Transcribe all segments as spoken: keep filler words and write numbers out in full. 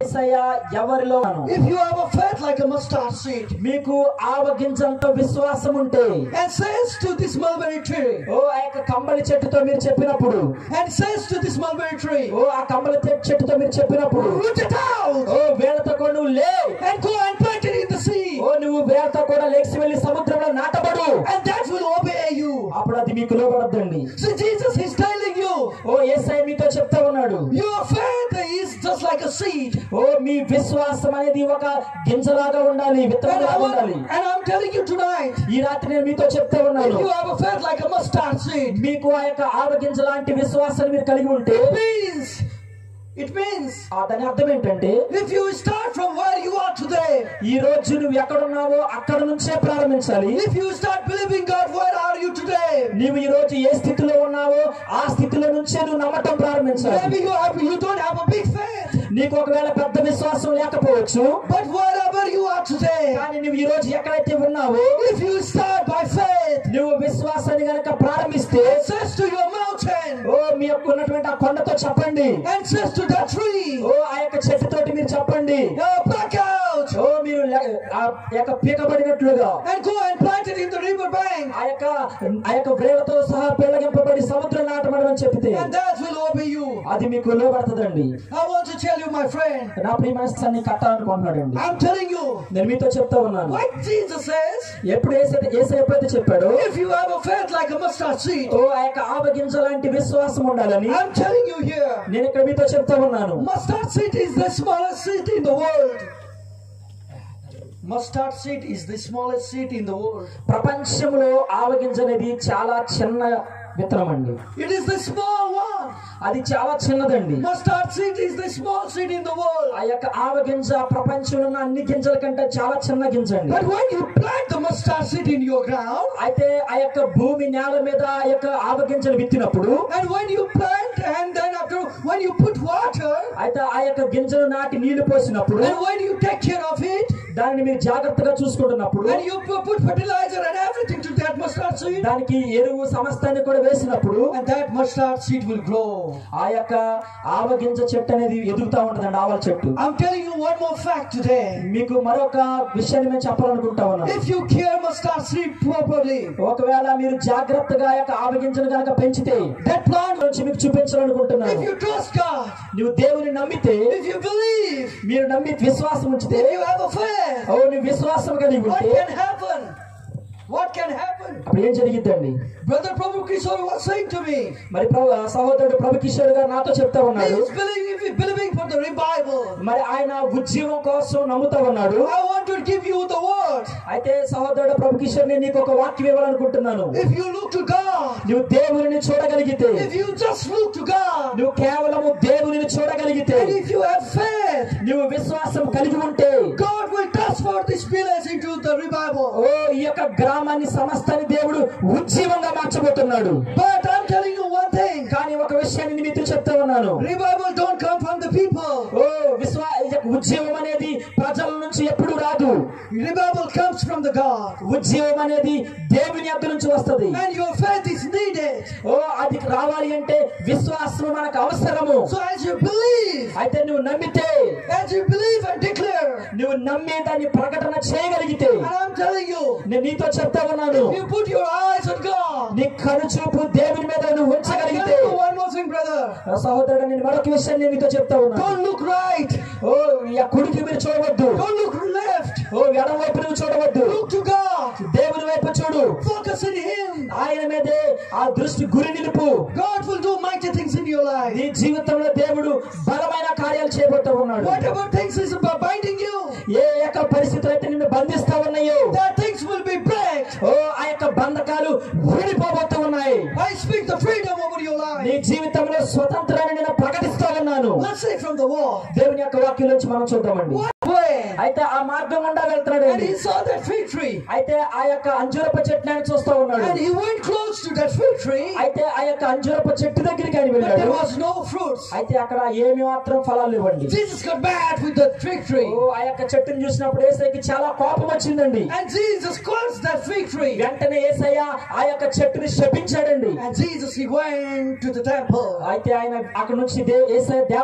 If you have a faith like a mustard seed, మీకు ఆవగింజంత విశ్వాసం ఉంటే, and says to this mulberry tree, ఓ ఆ యొక్క కంబలి చెట్టుతో మీరు చెప్పినప్పుడు, and says to this mulberry tree, ఓ ఆ కంబలి చెట్టుతో మీరు చెప్పినప్పుడు, root it out, ఓ వేళ్ళతో కూడా నువ్వు లే, and go and plant it in the sea, ఓ నువ్వు వేళ్ళతో కూడా లేచి వెళ్ళి సముద్రంలో నాటబడు, and that will obey you. అప్పుడు అది మీకు లోబడద్దండి. So Jesus is telling you, ఓ యేసయ్య మీతో చెప్తా ఉన్నాడు, your faith is just like a seed. ఓ మీ విశ్వాసం అనేది ఒక గింజలాగా ఉండాలి, విత్తనంలాగా ఉండాలి. And I'm telling you tonight, ఈ రాత్రి నేను మీతో చెప్తా ఉన్నాను, if you have a faith like a mustard seed, మీకు ఆ యొక్క ఆవగింజ లాంటి విశ్వాసాన్ని మీరు కలిగి ఉంటే, it means It means దాని అర్థం ఏంటంటే, if you start from where you are today, ఈ రోజు నువ్వు ఎక్కడ ఉన్నావో అక్కడ నుంచే ప్రారంభించాలి. if you start believing God, where are you today? నీవు ఈ రోజు ఏ స్థితిలో ఉన్నావో ఆ స్థితిలో నుంచే నువ్వు నమ్మటం ప్రారంభించాలి. Maybe you have you don't have a big faith, నీకు ఒకవేళ పెద్ద విశ్వాసం లేకపోవచ్చు, but wherever you are today, కానీ నువ్వు ఈ రోజు ఎక్కడైతే ఉన్నావో, if you start by faith, నువ్వు విశ్వాసాన్ని గనక ప్రారంభిస్తే, says to your mountain, ఓ మీ యొక్క ఉన్నటువంటి ఆ కొండతో చెప్పండి, and says to that tree, ఓ ఆ యొక్క చెట్టుతోటి మీరు చెప్పండి, oh, back out, ఓ మీరు ఆ యొక్క పీకబడినట్లుగా, and go and plant it in the river bank, ఆ యొక్క ఆ యొక్క వ్రేలతో సహా పెళ్ళగింపబడి సముద్రం నాటమని చెప్తే, and that will obey you. అది మీకు లోబడుతుందండి. I want to tell you, my friend, నా ప్రియమైన కట్టాలనుకుంటున్నాడండి. I'm telling you, నేను మీతో చెప్తా ఉన్నాను, what Jesus says, ఎప్పుడు యేసయ్య ఎప్పుడైతే చెప్పాడో, if you have a faith like a mustard seed, ఓ ఆ యొక్క ఆవగింజ లాంటి విశ్వాసం ఉండాలని I'm telling you here, నేను ఇక్కడ మీతో చెప్తా ఉన్నాను. mustard seed is the smallest seed in the world. Mustard seed is the smallest seed in the world. ప్రపంచంలో ఆవగింజ అనేది చాలా చిన్న విత్తనం అండి. It is the small one. అది చాలా చిన్నదండి. Mustard seed is the small seed in the world. ఆ యొక్క ఆవగింజ ప్రపంచంలో ఉన్న అన్ని గింజల కంటే చాలా చిన్న గింజ అండి. But when you plant the mustard seed in your ground, అయితే ఆ యొక్క భూమి నేల మీద ఆ యొక్క ఆవగింజలు విత్తినప్పుడు, and when you plant and then after when you put water, అయితే ఆ యొక్క గింజలు నాటి నీళ్లు పోసినప్పుడు, and when you take care of it, దానిని మీరు జాగ్రత్తగా చూసుకుంటున్నప్పుడు, and you put fertilizer and everything to that mustard seed, దానికి ఎరువు సమస్తాన్ని కూడా వేసినప్పుడు, and that mustard seed will grow. ఆ యొక్క ఆవగింజ చెట్టు అనేది ఎదుగుతా ఉంటదండి, ఆవల చెట్టు. I'm telling you one more fact today. మీకు మరొక విషయాన్ని మేము చెప్పాలనుకుంటా ఉన్నాం. If you care mustard seed properly, ఒకవేళ మీరు జాగ్రత్తగా ఆ యొక్క ఆవగింజను కనుక పెంచితే, that plant నుంచి మీకు చూపించాలనుకుంటున్నాను. if you trust God, నువ్వు దేవుని నమ్మితే, if you believe, మీరు నమ్మి విశ్వాసం ఉంచితే, if you have a faith, ఓ నీ విశ్వాసం కలిగి what ఉంటే, can happen? What can happen? అప్పుడు ఏం జరిగిద్దండి? Brother Prabhu Kishore was saying to me, మరి సహోదరుడు ప్రభు కిషోర్ గారు నాతో చెప్తా ఉన్నాడు, he's believing, believing for the revival. మరి ఆయన ఉద్యమం కోసం నమ్ముతా ఉన్నాడు. I want to give you the word. అయితే సహోదరుడు ప్రభు కిషోర్ నేను నీకు ఒక వాక్యం ఇవ్వాలనుకుంటున్నాను. If you look to God, నువ్వు దేవుని చూడగలిగితే, if you just look to God, నువ్వు కేవలము దేవుని చూడగలిగితే, and if you have faith, నువ్వు విశ్వాసం కలిగి ఉంటే, God will transfer this village into the revival. ఓ ఈ యొక్క గ్రామాన్ని సమస్తాన్ని దేవుడు ఉజ్జీవంగా మార్చబోతున్నాడు. But I'm telling you one thing, కానీ ఒక విషయాన్ని మీతో చెప్తా ఉన్నాను, revival don't come from the people. ఓ విశ్వా ఉజ్జీవం అనేది ప్రజల నుంచి ఎప్పుడు రాదు. Revival comes from the God. ఉజ్జీవం అనేది దేవుని యొద్ద నుంచి వస్తది. And your faith is needed. ఓ అది రావాలి అంటే విశ్వాసం మనకు అవసరము. So as you believe, అయితే నువ్వు నమ్మితే, as you believe and declare, నువ్వు నమ్మి దాన్ని ప్రకటన చేయగలిగితే, and I'm telling you, నేను నీతో చెప్తా ఉన్నాను, you put your eyes on God. నీ కనుచూపు దేవుని మీద నువ్వు ఉంచగలిగితే, I tell you one more thing, brother. సహోదరుడు నేను మరొక విషయాన్ని నీతో చెప్తా ఉన్నాను. Don't look right. ఓ ఈ కుడికి మీరు చూడవద్దు. Don't look left. ఓ ఎడమ వైపు నువ్వు చూడవద్దు. Look to God. దేవుని వైపు చూడు. Focus in Him. ఆయన మీదే ఆ దృష్టి గురి నిలుపు. God will do mighty things in your life. నీ జీవితంలో దేవుడు బలమైన కార్యాలు చేయబోతూ ఉన్నాడు. Whatever things is binding you, ఏ యొక్క పరిస్థితులు అయితే నిన్ను బంధిస్తా ఉన్నాయో, that things will be break. ఓ ఆ యొక్క బంధకాలు విడిపోబోతూ ఉన్నాయి. I speak the freedom over your life. నీ జీవితంలో స్వతంత్రాన్ని నేను ప్రకటిస్తా ఉన్నాను. Let's say from the wall. దేవుని యొక్క వాక్యం నుంచి మనం చూద్దామండి. అయితే ఆ మార్గం గుండా వెళ్తున్నాడు. And he saw that fig tree. అయితే ఆ యొక్క అంజూరపు చెట్టుని ఆయన చూస్తూ ఉన్నాడు. And he went close to that fig tree. అయితే ఆ యొక్క అంజూరపు చెట్టు దగ్గరికి ఆయన But వెళ్ళాడు. there was no fruits. అయితే అక్కడ ఏమి మాత్రం ఫలాలు ఇవ్వండి. Jesus got mad with that fig tree. ఓ ఆ యొక్క చెట్టుని చూసినప్పుడు యేసయ్యకి చాలా కోపం వచ్చిందండి. And Jesus cursed that fig tree. వెంటనే యేసయ్య ఆ యొక్క చెట్టుని శపించాడండి. And Jesus he went to the temple. అయితే ఆయన అక్కడ నుంచి యేసయ్య దేవాలయంలో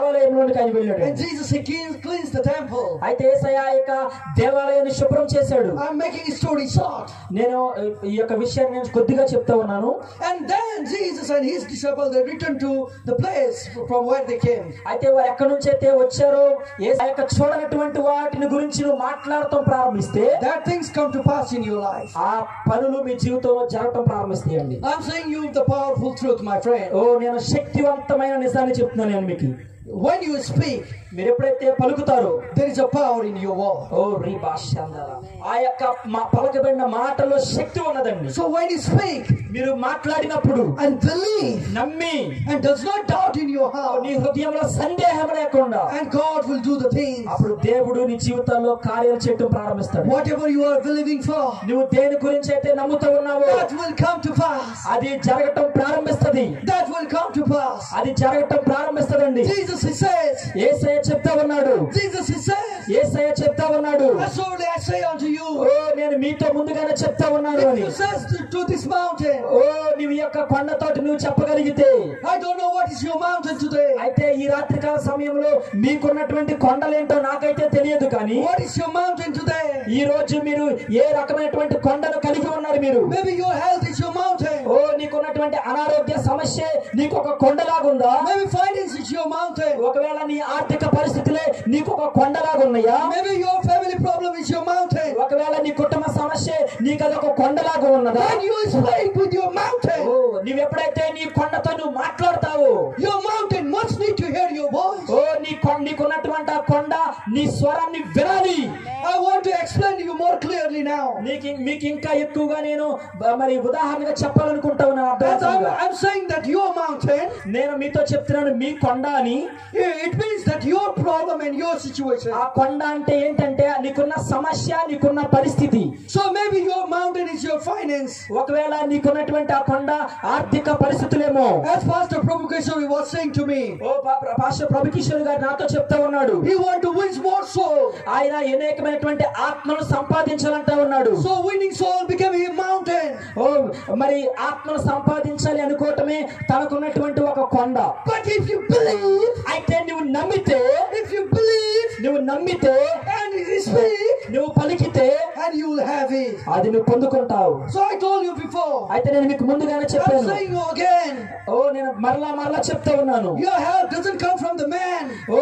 దేవాలయానికి ఆయన వెళ్ళాడు. And Jesus he cleansed the temple. అయితే యేసయ్య యొక్క దేవాలయాన్ని శుభ్రం చేశాడు. I'm making a story short. నేను ఈ యొక్క విషయాన్ని నేను కొద్దిగా చెప్తా ఉన్నాను. And then Jesus and his disciples they returned to the place from where they came. అయితే వారు ఎక్కడి నుంచి అయితే వచ్చారో యేసయ్య యొక్క చూడనటువంటి వాటిని గురించి నువ్వు మాట్లాడటం ప్రారంభిస్తే that things come to pass in your life. ఆ పనులు మీ జీవితంలో జరగటం ప్రారంభిస్తాయండి. I'm saying you the powerful truth, my friend. ఓ నేను శక్తివంతమైన నిజాన్ని చెప్తున్నాను నేను మీకు. When you speak, మీరు ఎప్పుడైతే పలుకుతారో there is a power in your word. ఓ రీబాషందల ఆ యొక్క పలకబడిన మాటలో శక్తి ఉన్నదండి. So when you speak, మీరు మాట్లాడినప్పుడు and believe, నమ్మి and does not doubt in your heart, నీ హృదయంలో సందేహం లేకుండా, and God will do the things. అప్పుడు దేవుడు నీ జీవితంలో కార్యాలు చేయడం ప్రారంభిస్తాడు. Whatever you are believing for, నువ్వు దేని గురించి అయితే నమ్ముతూ ఉన్నావో that will come to pass. అది జరగటం ప్రారంభిస్తది. That will come to pass. అది జరగటం ప్రారంభిస్తదండి. Jesus he says, యేసయ్య చెప్తా ఉన్నాడు. Jesus he says, యేసయ్య చెప్తా ఉన్నాడు. assuredly I say unto you, ఓ నేను మీతో ముందుగానే చెప్తా ఉన్నాను అని. if you says to, to this mountain, ఓ నీవు యొక్క కొండతోటి నువ్వు చెప్పగలిగితే, I don't know what is your mountain today. అయితే ఈ రాత్రికాల సమయంలో మీకున్నటువంటి కొండలేంటో నాకైతే తెలియదు, కానీ What is your mountain today? ఈ రోజు మీరు ఏ రకమైనటువంటి కొండను కలిగి ఉన్నారు? మీరు Maybe your health is your mountain. ఓ నీకున్నటువంటి అనారోగ్య సమస్య నీకు ఒక కొండలాగుందా? Maybe finance is your mountain. ఒకవేళ నీ ఆర్థిక పరిస్థితులే నీకు ఒక కొండలాగా ఉన్నాయా? Maybe your family problem is your mountain. ఒకవేళ నీ కుటుంబ సమస్య నీకు అదొక కొండలాగా ఉన్నదా? When you speak with your mountain, ఓ నువ్వు ఎప్పుడైతే నీ కొండతో నువ్వు మాట్లాడతావో, your mountain must need to hear your voice. ఓ నీ కొండ నీకున్నటువంటి ఆ కొండ నీ స్వరాన్ని వినాలి. I want to explain to you more clearly now. నీకు మీకు ఇంకా ఎక్కువగా నేను మరి ఉదాహరణగా చెప్పాలనుకుంటా ఉన్నాను. As I'm, అర్థమవుతుందా? I'm saying that your mountain, నేను మీతో చెప్తున్నాను మీ కొండ అని. it means that your problem and your situation. ఆ కొండ అంటే ఏంటంటే నీకున్న సమస్య, నీకున్న పరిస్థితి. So maybe your mountain is your finance. ఒకవేళ నీకున్నటువంటి ఆ కొండ ఆర్థిక పరిస్థితులేమో. As Pastor Prabhu Kishore was saying to me, ఓ పాస్టర్ ప్రభు కిషోర్ గారు నాతో చెప్తా ఉన్నాడు. he want to win more souls. ఆయన అనేకమైనటువంటి ఆత్మను సంపాదించాలంటా ఉన్నాడు. So winning soul became a mountain. ఓ మరి ఆత్మను సంపాదించాలి అనుకోవటమే తనకున్నటువంటి ఒక కొండ. But if you believe, అయితే నువ్వు నమ్మితే, if you believe నువ్వు నమ్మితే and you speak, నువ్వు పలికితే and you will have it. అది నువ్వు పొందుకుంటావు. So I told you before. అయితే నేను మీకు ముందుగానే I'm చెప్పాను. saying you again. ఓ నేను మరలా మరలా చెప్తా ఉన్నాను. Your help doesn't come from the man. Oh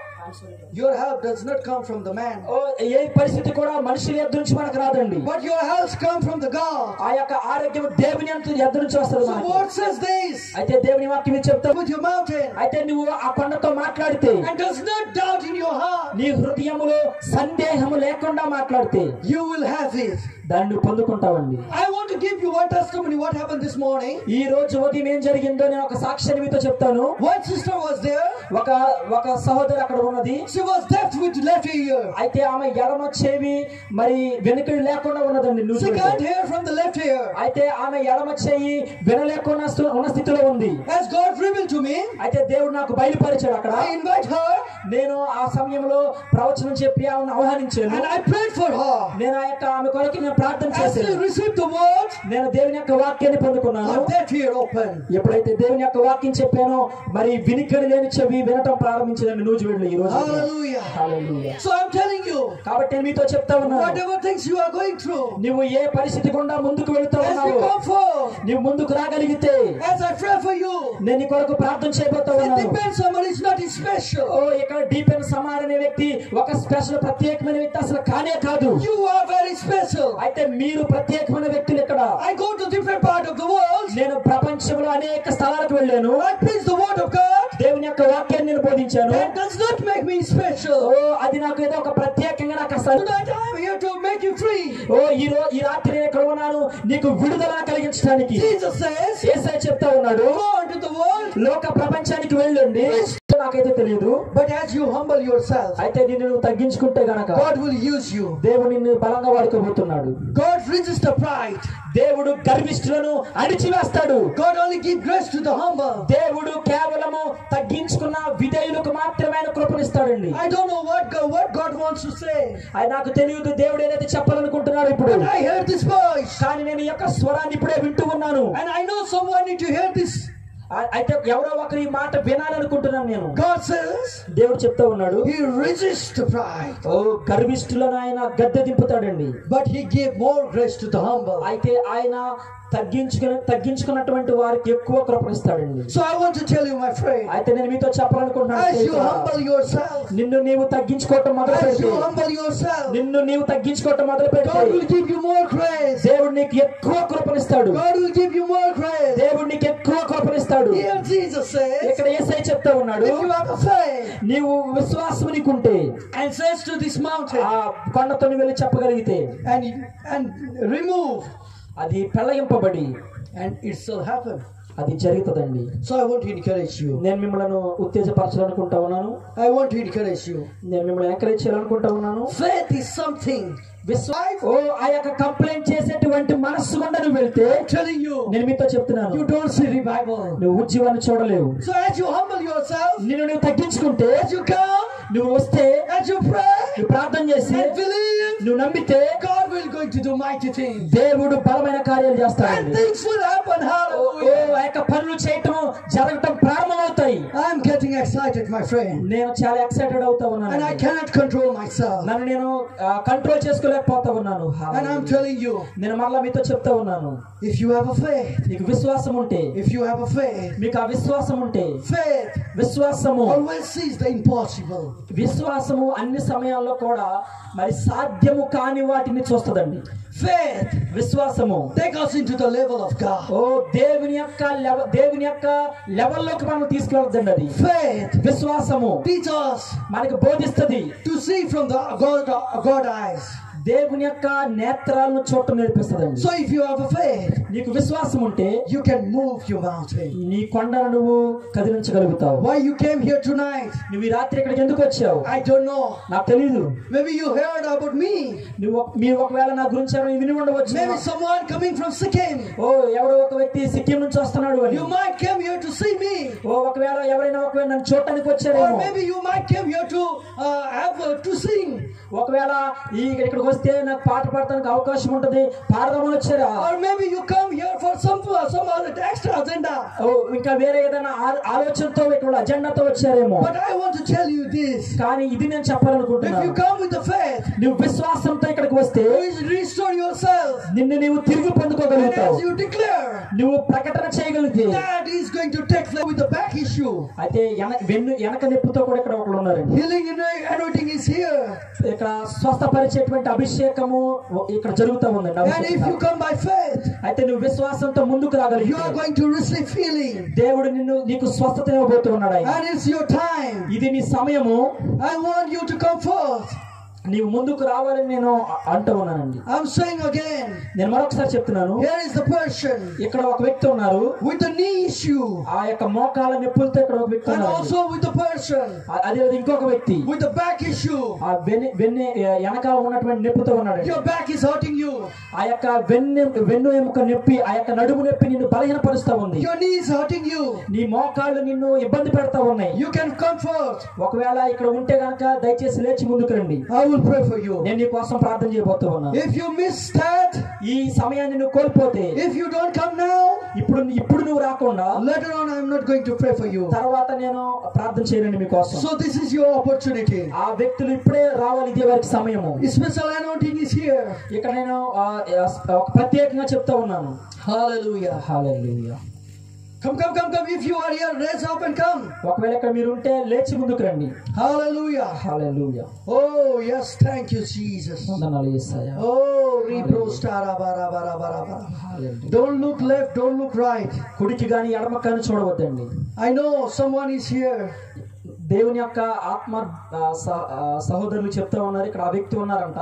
Your help does not come from the man. ఓ ఏ పరిస్థితి కూడా మనుషుల యొద్ద నుంచి మనకు రాదండి. But your help comes from the God. ఆ యొక్క ఆరోగ్యం దేవుని యొద్ద నుంచి వస్తుంది So మనకి. word says this. అయితే దేవుని వాక్యం చెప్తా, With your mountain. అయితే నువ్వు ఆ కొండతో మాట్లాడితే, And does not doubt in your heart. నీ హృదయములో సందేహము లేకుండా మాట్లాడితే You will have it. దాన్ని నువ్వు పొందుకుంటావండి. I want to give you one testimony what happened this morning. ఈ రోజు ఉదయం ఏం జరిగిందో నేను ఒక సాక్ష్యాన్ని మీతో చెప్తాను. One sister was there. ఒక ఒక సహోదరి అక్కడ ఉన్నది. She was deaf with left ear. అయితే ఆమె ఎడమ చెవి మరి వెనుకడు లేకుండా ఉన్నదండి. She can't hear from the left ear. అయితే ఆమె ఎడమ చెయ్యి వినలేకుండా ఉన్న స్థితిలో ఉంది. As God revealed to me, అయితే దేవుడు నాకు బయలుపరిచాడు. అక్కడ I invite her నేను ఆ సమయంలో ప్రవచనం చెప్పి ఆమెను ఆహ్వానించాను. and I prayed for her. నేను ఆ యొక్క ఆమె కొరకు నేను ప్రార్థన As she చేశాను. received the word, నేను దేవుని యొక్క వాక్యాన్ని పొందుకున్నాను. her deaf ear opened. ఎప్పుడైతే దేవుని యొక్క వాక్యం చెప్పానో మరి వినికిడి లేని చెవి వినటం ప్రారంభించిందని నూజు వెళ్ళి ఈ రోజు. Hallelujah. Hallelujah. So I'm telling you, కాబట్టి నేను మీతో చెప్తా ఉన్నాను, whatever things you are going through, నువ్వు ఏ పరిస్థితి గుండా ముందుకు వెళుతూ as you ఉన్నావు, come forth, నువ్వు ముందుకు రాగలిగితే as I pray for you, నేను నీ కొరకు ప్రార్థన చేయబోతా it ఉన్నాను. depends somebody is not special. ఓ ఇక్కడ డీపెన్ సమార్ అనే వ్యక్తి ఒక స్పెషల్ ప్రత్యేకమైన వ్యక్తి అసలు కానే కాదు. You are very special. అయితే మీరు ప్రత్యేకమైన వ్యక్తులు. ఇక్కడ I go to different part of the world. నేను ప్రపంచంలో అనేక స్థలాలకు వెళ్ళాను. I preach the word of God. దేవుని యొక్క వాక్యాన్ని నేను బోధించాను. That does not make me special. ఓ అది నాకు ఏదో ఒక ప్రత్యేకంగా నాకు అసలు. Tonight I am here to make you free. ఓ ఈ రోజు ఈ రాత్రి నేను ఇక్కడ ఉన్నాను నీకు విడుదల కలిగించడానికి. Jesus says, యేసయ్య చెప్తా ఉన్నాడు, go into the world. లోక ప్రపంచానికి వెళ్ళండి. నాకైతే తెలియదు. But as you humble yourself, అయితే నిన్ను నువ్వు తగ్గించుకుంటే గనక God will use you. దేవుడు నిన్ను బలంగా వాడుకోబోతున్నాడు. God resists the pride. దేవుడు గర్విష్ఠులను అణిచివేస్తాడు. God only gives grace to the humble. దేవుడు కేవలము తగ్గించుకున్న విధేయులకు మాత్రమే ఆయన కృపనిస్తాడండి. I don't know what God, what God wants to say. అది నాకు తెలియదు దేవుడు ఏదైతే చెప్పాలనుకుంటున్నాడు ఇప్పుడు. But I heard this voice. కానీ నేను ఈ యొక్క స్వరాన్ని ఇప్పుడే వింటూ ఉన్నాను. And I know someone need to hear this అయితే ఎవరో ఒకరు ఈ మాట వినాలనుకుంటున్నాను నేను. God says దేవుడు చెప్తా ఉన్నాడు, He resists the pride. ఓ గర్విష్ఠులను ఆయన గద్దె దింపుతాడండి. But He gave more grace to the humble. అయితే ఆయన తగ్గించుకుని తగ్గించుకున్నటువంటి వారికి ఎక్కువ కృపనిస్తాడండి. So I want to tell you, my friend, అయితే నేను మీతో చెప్పాలనుకుంటున్నాను, as you humble yourself, నిన్ను నీవు తగ్గించుకోవటం మొదలు as you పెడితే humble yourself, నిన్ను నీవు తగ్గించుకోవటం మొదలు పెడితే God will give you more grace. దేవుడు నీకు ఎక్కువ కృపనిస్తాడు. God will give you more grace. దేవుడు నీకు ఎక్కువ కృపనిస్తాడు. Here Jesus says, ఇక్కడ యేసయ్య చెప్తా ఉన్నాడు, if you have a faith నీవు విశ్వాసం నీకుంటే and says to this mountain, ఆ కొండతో వెళ్ళి చెప్పగలిగితే and and remove, అది పెళ్ళగింపబడి and it shall happen. అది జరుగుతుందండి. So I want to encourage you. నేను మిమ్మల్ని ఉత్తేజపరచాలనుకుంటా ఉన్నాను. I want to encourage you. నేను మిమ్మల్ని ఎంకరేజ్ చేయాలనుకుంటా ఉన్నాను. Faith is something. విశ్వాసం ఓ ఆ యొక్క కంప్లైంట్ చేసేటువంటి మనస్సు గుండా నువ్వు వెళ్తే, I'm telling you, నేను మీతో చెప్తున్నాను, you don't see revival. నువ్వు ఉజ్జీవాన్ని చూడలేవు. So as you humble yourself, నిన్ను నువ్వు తగ్గించుకుంటే, as you come, నువ్వు వస్తే, as you pray, నువ్వు ప్రార్థన చేసి and believe, నువ్వు నమ్మితే God will going to do mighty things. దేవుడు బలమైన కార్యాలు చేస్తాడు. And things will happen. Oh Hallelujah. ఆ యొక్క పనులు చేయటం జరగటం ప్రారంభమవుతాయి. I'm getting excited, my friend, నేను చాలా ఎక్సైటెడ్ అవుతా ఉన్నాను. and I cannot control myself. నన్ను నేను కంట్రోల్ చేసుకోలేకపోతా ఉన్నాను. And I'm telling you, నేను మరలా మీతో చెప్తా ఉన్నాను, if you have a faith, నీకు విశ్వాసం ఉంటే, if you have a faith, మీకు ఆ విశ్వాసం ఉంటే, faith విశ్వాసము always sees the impossible. విశ్వాసము అన్ని సమయాల్లో కూడా మరి సాధ్యము కాని వాటిని చూస్తదండి. Faith విశ్వాసము take us into the level of God. ఓ దేవుని యొక్క లెవ- దేవుని యొక్క లెవెల్లోకి మనం తీసుకెళ్తుందండి. అది Faith విశ్వాసము teach us మనకు బోధిస్తుంది. to see from the God, God eyes. దేవుని యొక్క నేత్రాలను చూడటం నేర్పిస్తుందండి. So if you have a faith, నీకు విశ్వాసం ఉంటే you can move your mountain. నీ కొండను నువ్వు కదిలించగలుగుతావు. Why you came here tonight, నువ్వు ఈ రాత్రి ఇక్కడికి ఎందుకు వచ్చావు I don't know. నాకు తెలియదు. Maybe you heard about me. నువ్వు మీరు ఒకవేళ నా గురించి ఎవరైనా విని ఉండవచ్చు. Maybe someone coming from Sikkim. ఓ ఎవరో ఒక వ్యక్తి సిక్కిం నుంచి వస్తున్నాడు అని. You might come here to see me. ఓ ఒకవేళ ఎవరైనా ఒకవేళ నన్ను చూడటానికి Or వచ్చారేమో. maybe you might come here to uh, have uh, to sing. ఒకవేళ ఈ ఇక్కడికి వస్తే నాకు పాట పాడటానికి అవకాశం ఉంటది, పాడదామని వచ్చారా. Or maybe you come here for some some other extra agenda. ఓ ఇంకా వేరే ఏదైనా ఆ- ఆలోచనతో ఇక్కడ అజెండాతో వచ్చారేమో. But I want to tell you this. కానీ ఇది నేను If చెప్పాలనుకుంటున్నాను, you come with the faith, నువ్వు విశ్వాసంతో ఇక్కడికి వస్తే you restore yourself. నిన్ను నీవు తిరిగి And పొందుకోగలుగుతావు. as you declare, నువ్వు ప్రకటన చేయగలిగితే that is going to take place with the back issue. అయితే ఎన- వెన్ను వెనక నొప్పితో కూడా ఇక్కడ ఒకళ్ళు ఉన్నారండి. Healing and anointing is here. ఇక్కడ స్వస్థపరిచేటువంటి అభిషేకము ఇక్కడ జరుగుతూ ఉందండి. And if అభిషేకం. you come by faith, అయితే నువ్వు విశ్వాసంతో ముందుకు you are రాగలిగితే going to receive healing. దేవుడు నిన్ను నీకు స్వస్థత ఇవ్వబోతున్నాడు ఆయన. And it's your time. ఇది నీ సమయము, I want you to come forth. నీవు ముందుకు రావాలని నేను అ- అంటూ ఉన్నానండి. I'm saying again, నేను మరొకసారి చెప్తున్నాను, here is the person ఇక్కడ ఒక వ్యక్తి ఉన్నారు, with the knee issue. ఆ యొక్క మోకాల నొప్పులతో ఇక్కడ ఒక వ్యక్తి And ఉన్నారు. also with the person అదే ఇంకొక వ్యక్తి with the back issue. ఆ వెన్ను వెన్ను వెనక ఉన్నటువంటి నొప్పితో ఉన్నాడు. Your back is hurting you. ఆ యొక్క వెన్ను వెన్ను ఎముక నొప్పి, ఆ యొక్క నడుము నొప్పి నిన్ను బలహీనపరుస్తా ఉంది. Your knee is hurting you. నీ మోకాళ్ళు నిన్ను ఇబ్బంది పెడతా ఉన్నాయి. You can come forth. ఒకవేళ ఇక్కడ ఉంటే గనక దయచేసి లేచి ముందుకు రండి. I will pray for you. నేను నీ కోసం ప్రార్థన చేయబోతూ ఉన్నాను. If you miss that, ఈ సమయాన్ని నువ్వు కోల్పోతే, if you don't come now, ఇప్పుడు ఇప్పుడు నువ్వు రాకుండా later on I am not going to pray for you. తర్వాత నేను ప్రార్థన చేయనండి మీకోసం. So this is your opportunity. ఆ వ్యక్తులు ఇప్పుడే రావాలి, ఇదే వారికి సమయము. Special anointing is here. ఇక్కడ నేను ఆ, ఆ, ఒక ప్రత్యేకంగా చెప్తా ఉన్నాను. Hallelujah. Hallelujah. Come, come, come, come. If you are here, raise up and come. ఒకవేళ ఇక్కడ మీరు ఉంటే లేచి ముందుకు రండి. Hallelujah. Hallelujah. Oh, yes. Thank you, Jesus. వందనాలు యేసయ్యా. Oh, reprostara bara bara bara bara. Hallelujah. Don't look left, don't look right. కుడికి గాని ఎడమ కానీ చూడవద్దండి. I know someone is here. దేవుని యొక్క ఆత్మ ఆ, స- ఆ, సహోదరులు చెప్తా ఉన్నారు, ఇక్కడ ఆ వ్యక్తి ఉన్నారంట,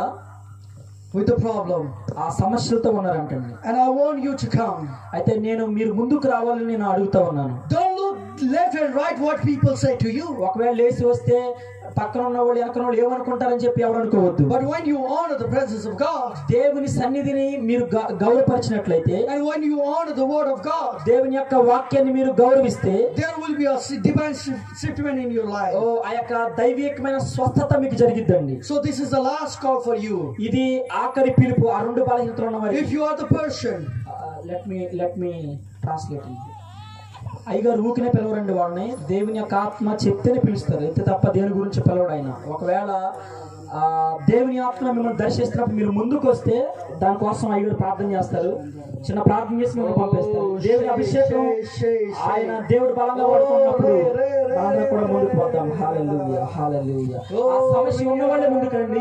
with the problem. ఆ సమస్యలతో ఉన్నారంటండి. And I want you to come. అయితే నేను మీరు ముందుకు రావాలని నేను అడుగుతా ఉన్నాను. Don't look left and right what people say to you. ఒకవేళ లేచి వస్తే పక్కన ఉన్న వాళ్ళు వెనక వాళ్ళు ఏమనుకుంటారని చెప్పి ఎవరు అనుకోవద్దు. But when you honor the presence of God, దేవుని సన్నిధిని మీరు గ- గౌరవపరిచినట్లయితే, and when you honor the word of God, దేవుని యొక్క వాక్యాన్ని మీరు గౌరవిస్తే, there will be a divine shipment in your life. ఓ ఆ యొక్క దైవికమైన స్వస్థత మీకు జరిగిద్దండి. So this is the last call for you. ఇది ఆఖరి పిలుపు ఆ రెండు బలహీనతలు ఉన్న వారికి. If you are the person, let me let me translate. అయ్యగారు ఊకినే పిలవరండి వాళ్ళని, దేవుని యొక్క ఆత్మ చెప్తేనే పిలుస్తారు, అయితే తప్ప దేవుని గురించి పిలవడు ఆయన. ఒకవేళ ఆ దేవుని ఆత్మ మిమ్మల్ని దర్శిస్తున్నప్పుడు మీరు ముందుకు వస్తే దానికోసం అయ్యగారు ప్రార్థన చేస్తారు, చిన్న ప్రార్థన చేసి మిమ్మల్ని పంపిస్తారు. దేవుని అభిషేకం ఆయన దేవుడు బలంగా వాడుకున్నప్పుడు మనం కూడా ముందుకు పోతాం. హల్లెలూయా హల్లెలూయా. ఆ సమస్య ఉన్న వాళ్ళే ముందుకు రండి.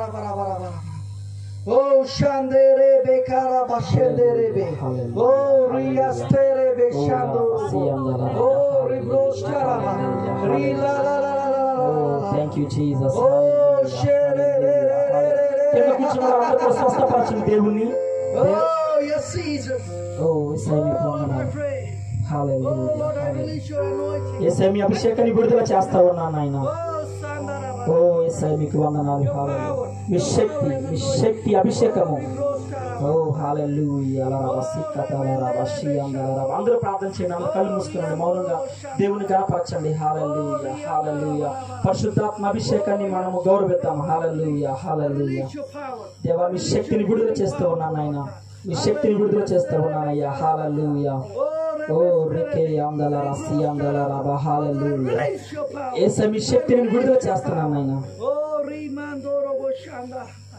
Oh Shandere Bekara Bashendere Be. Oh Riastere Be Shando. Oh Ribroskara. Rila la la la la. Oh, thank you Jesus. Oh Shere re re re re. కింద కూర్చున్న వాళ్ళందరూ స్వస్థపరచండి దేవుని. Oh yes Jesus. Oh యేసయ్య మీకు వందనాలు. హల్లెలూయా. యేసయ్య మీ అభిషేకాన్ని విడుదల చేస్తా ఉన్నాను నాయన. ఓ యేసయ్య మీకు వందనాలు. హల్లెలూయా. మీ శక్తి మీ శక్తి అభిషేకము. ఓ హల్లెలూయా. అందరూ ప్రార్థన చేయండి, అందరూ కళ్ళు మూసుకునండి, మౌనంగా దేవుని గణపరచండి. హల్లెలూయా హల్లెలూయా. పరిశుద్ధాత్మ అభిషేకాన్ని మనము గౌరవిద్దాం. హల్లెలూయా హల్లెలూయా. దేవా మీ శక్తిని విడుదల చేస్తూ ఉన్నాను ఆయన, మీ శక్తిని విడుదల చేస్తూ ఉన్నానయ్యా. హల్లెలూయా. ఓ రికే అందల రసి అందల రబ. హల్లెలూయా. యేసయ్య మీ శక్తిని విడుదల చేస్తున్నాను ఆయన. Oh rimandoro boshanda.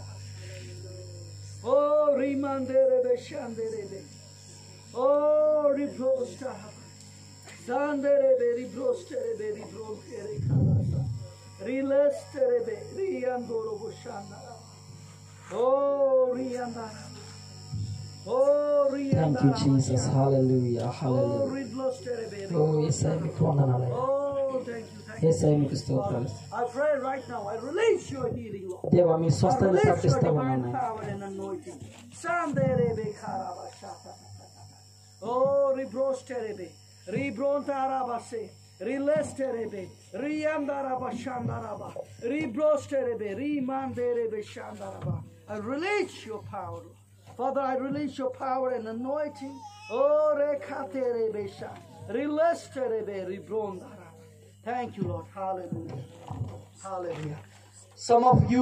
Oh rimandere beshandere be. Oh ribrosta. Sandere be ribrostere be ribrostere kalasa. Rilestere be riandoro boshanda. Oh rianda. Oh rianda. Thank you Jesus. Hallelujah hallelujah. Oh ribrostere be. ఓ యేసయ్య మీకు వందనాలు. Oh thank you. యేసయ్య మీకు స్తోత్రాలు. I pray right now. I release your healing, Lord. దేవా మీ స్వస్థత I release your ప్రకటిస్తూ divine ఉన్నాను. power and anointing. Sanderebe karabashata. Oh, ribrosterebe. Ribrontarabase. Rilesterebe. Riandarabashandaraba. Ribrosterebe. Rimanderebe shandaraba. I release your power. Father, I release your power and anointing. Oh, rekaterebe sha. Rilesterebe. Ribrondara. Thank you, Lord. Hallelujah. Hallelujah. Some of you,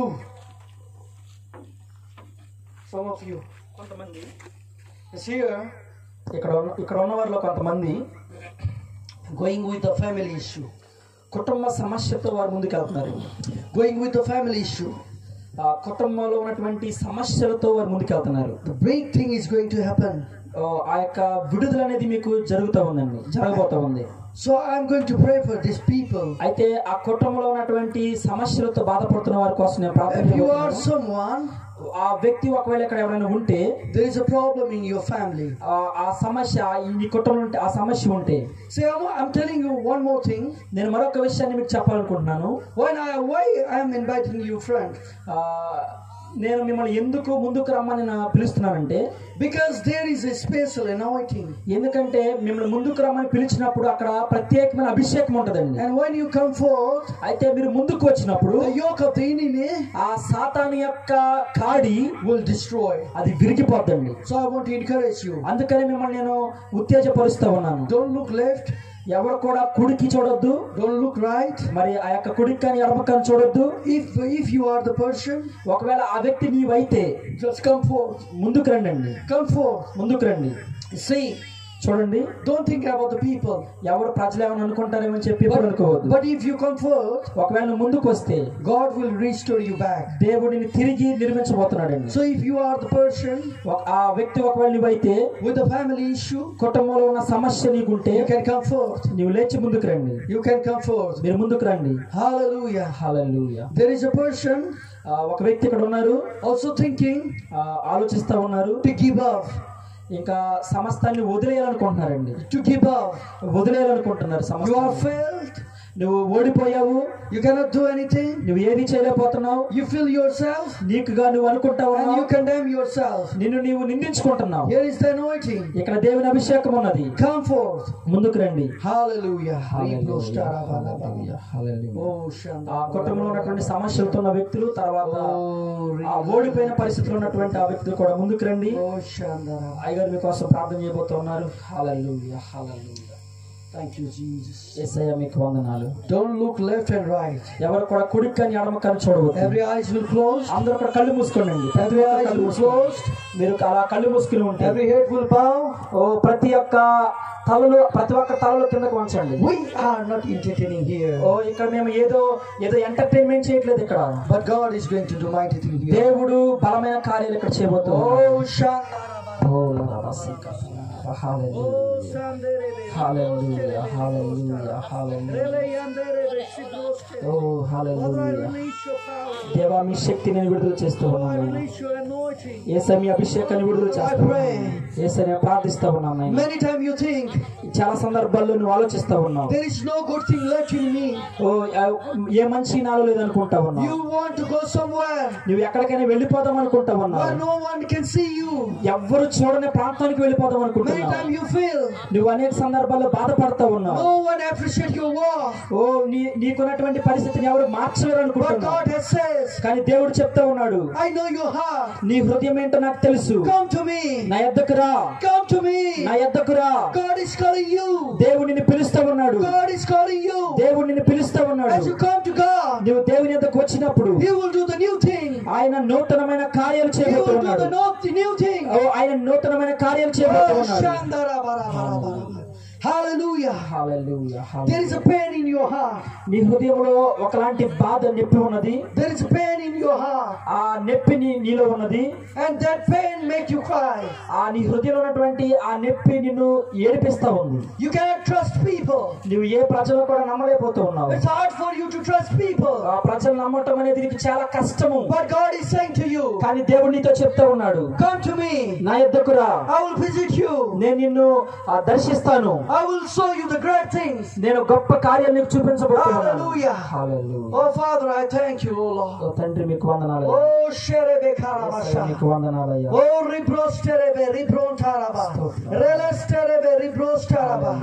some of you, కొంతమంది is here ఇక్కడ ఉన్న- ఇక్కడ ఉన్న వారిలో కొంతమంది going with the family issue. కుటుంబ సమస్యతో వారు ముందుకు వెళ్తున్నారు. Going with the family issue. ఆ కుటుంబంలో ఉన్నటువంటి సమస్యలతో వారు ముందుకు వెళ్తున్నారు. The big thing is going to happen. ఆ, ఆ యొక్క విడుదల అనేది మీకు జరుగుతూ ఉందండి, జరగబోతా ఉంది. So I'm going to pray for these people. అయితే ఆ కుటుంబంలో ఉన్నటువంటి సమస్యలతో బాధపడుతున్న వారి కోసం నేను ప్రార్థన If you are చేస్తున్నాను. someone, ఆ వ్యక్తి ఒకవేళ ఇక్కడ ఎవరైనా ఉంటే, there is a problem in your family. ఆ ఆ సమస్య ఈ కుటుంబంలో ఉంటే, ఆ సమస్య ఉంటే, See, I'm, I'm telling you one more thing. నేను మరొక విషయాన్ని మీకు చెప్పాలనుకుంటున్నాను. When I, why I am inviting you, friend? ఆ, నేను మిమ్మల్ని ఎందుకు ముందుకు రమ్మని నా పిలుస్తున్నానంటే, Because there is a special anointing. ఎందుకంటే మిమ్మల్ని ముందుకు రమ్మని పిలిచినప్పుడు అక్కడ ప్రత్యేకమైన అభిషేకం ఉంటదండి. And when you come forth, అయితే మీరు ముందుకు వచ్చినప్పుడు the yoke of the enemy ఆ సాతాను యొక్క కాడి will destroy. అది విరిగిపోద్దండి. So I want to encourage you. అందుకని మిమ్మల్ని నేను ఉత్తేజపరుస్తా ఉన్నాను. Don't look left. ఎవరు కూడా కుడికి చూడొద్దు, Don't look right. మరి ఆ యొక్క కుడికి కానీ ఎడమ కానీ చూడొద్దు. If if you are the person, ఒకవేళ ఆ వ్యక్తి నీవైతే just come forth. ముందుకు రండి, Come forth. ముందుకు రండి. See, చూడండి, don't think about the people. ఎవరు ప్రజలు ఏమైనా అనుకుంటారేమో అని చెప్పి ఎప్పుడు But, అనుకోవద్దు. but if you come forth, ఒకవేళ నువ్వు ముందుకు వస్తే God will restore you back. దేవుడిని తిరిగి నిర్మించబోతున్నాడండి. So if you are the person ఒక- ఆ వ్యక్తి ఒకవేళ నువ్వైతే with a family issue, కుటుంబంలో ఉన్న సమస్య నీకుంటే you can come forth. నీవు లేచి ముందుకు రండి, You can come forth. మీరు ముందుకు రండి. Hallelujah. Hallelujah. There is a person ఆ, ఒక వ్యక్తి ఇక్కడ ఉన్నారు, also thinking ఆ, ఆలోచిస్తా ఉన్నారు, to give up. ఇంకా సమస్తాన్ని వదిలేయాలనుకుంటున్నారండి. To give up. వదిలేయాలనుకుంటున్నారు You సమస్త. are failed. నువ్వు ఓడిపోయావు, You cannot do anything. నువ్వు ఏది చేయలేకపోతున్నావు, You feel yourself నీకుగా నువ్వు అనుకుంటా and ఉన్నావు, you condemn yourself. నిన్ను నీవు నిందించుకుంటున్నావు. Here is the anointing. ఇక్కడ దేవుని అభిషేకం ఉన్నది, Come forth. ముందుకు రండి. Hallelujah. హల్లెలూయా, హల్లెలూయా, హల్లెలూయా. Oh, Shanda. ఆ కుటుంబంలో ఉన్నటువంటి సమస్యలతో ఉన్న వ్యక్తులు, తర్వాత Oh, ఆ ఓడిపోయిన పరిస్థితుల్లో ఉన్నటువంటి ఆ వ్యక్తులు కూడా ముందుకు రండి. Oh, Shanda. అయ్యగారు మీకోసం ప్రార్థన చేయబోతున్నారు. హల్లెలూయా, హల్లెలూయా. Thank you, Jesus. యేసయ్య మీకు వందనాలు. Don't look left and right. ఎవరు కూడా కుడి కానీ ఎడమ కానీ చూడవద్దు. Every eyes will close. అందరూ కూడా కళ్ళు మూసుకోండి. Every eyes will close. మీరు అలా కళ్ళు మూసుకుని ఉంటే Every head will bow. ఓ ప్రతి ఒక్క తలలు ప్రతి ఒక్క తలలు కిందకు వంచండి. We are not entertaining here. ఓ ఇక్కడ మేము ఏదో ఏదో ఎంటర్టైన్మెంట్ చేయట్లేదు ఇక్కడ. But God is going to do mighty things here. దేవుడు బలమైన కార్యాలు ఇక్కడ చేయబోతున్నాడు. Oh Shandaraba. ఓ లరబసిక. Hallelujah. Hallelujah. Hallelujah. Hallelujah. Oh, hallelujah. దేవా మీ శక్తిని నేను విడుదల చేస్తూ ఉన్నాను. యేసయ్య మీ అభిషేకాన్ని విడుదల చేస్తూ ఉన్నాను. యేసయ్య నేను ప్రార్థిస్తూ ఉన్నాను. Many times you think చాలా సందర్భాల్లో నువ్వు ఆలోచిస్తూ ఉన్నావు. there is no good thing left in me. ఓ ఏ మంచి నాలో లేదనుకుంటా ఉన్నావు. You want to go somewhere. నువ్వు ఎక్కడికైనా వెళ్ళిపోదాం అనుకుంటా ఉన్నావు. Where no one can see you. ఎవ్వరు చూడని ప్రాంతానికి వెళ్ళిపోదాం అనుకుంటున్నావు. Many times you feel నువ్వు అనేక సందర్భాల్లో బాధపడతా ఉన్నావు. no one appreciate your work. ఓ నీ నీకున్నటువంటి పరిస్థితిని ఎవరు మార్చలేరు But అనుకుంటున్నావు. God has says, కానీ దేవుడు చెప్తా ఉన్నాడు, I know your heart. నీ హృదయం ఏంటో నాకు తెలుసు. Come to me. నా యొద్దకు రా. Come to me. నా యొద్దకు రా. God is calling you. దేవుడు నిన్ను పిలుస్తా ఉన్నాడు. God is calling you. దేవుడు నిన్ను పిలుస్తా ఉన్నాడు. As you come to God, నువ్వు దేవుని యొద్దకు వచ్చినప్పుడు He will do the new thing. ఆయన నూతనమైన కార్యాలు He చేయబోతూ will do ఉన్నాడు. the no- the new thing. ఓ ఆయన నూతనమైన కార్యాలు చేయబోతూ Oh, ఉన్నాడు. Shandarabarabarabara. Hallelujah. Hallelujah. There is a pain in your heart. నీ హృదయంలో ఒకలాంటి బాధ నొప్పి ఉన్నది. There is a pain in your heart. ఆ నొప్పి నీ నీలో ఉన్నది. And that pain make you cry. ఆ నీ హృదయంలో ఉన్నటువంటి ఆ నొప్పి నిన్ను ఏడిపిస్తా ఉంది. You cannot trust people. నువ్వు ఏ ప్రజలు కూడా నమ్మలేకపోతూ ఉన్నావు. It's hard for you to trust people. ఆ ప్రజలు నమ్మటం అనేది నీకు చాలా కష్టము. But God is saying to you, కానీ దేవుడు నీతో చెప్తా ఉన్నాడు, come to me. నా యొద్దకు రా. I will visit you. నేను నిన్ను ఆ, దర్శిస్తాను. I will show you the great things. నేను గొప్ప కార్యాలు నీకు చూపించబోతున్నాను. Hallelujah. Hallelujah. Oh Father, I thank you, O Lord. ఓ తండ్రి మీకు వందనాలు. Oh Sherebekarabasha. మీకు వందనాలయ్యా. Oh Ribrosterebe Ribrontaraba. Relesterebe Ribrostaraba.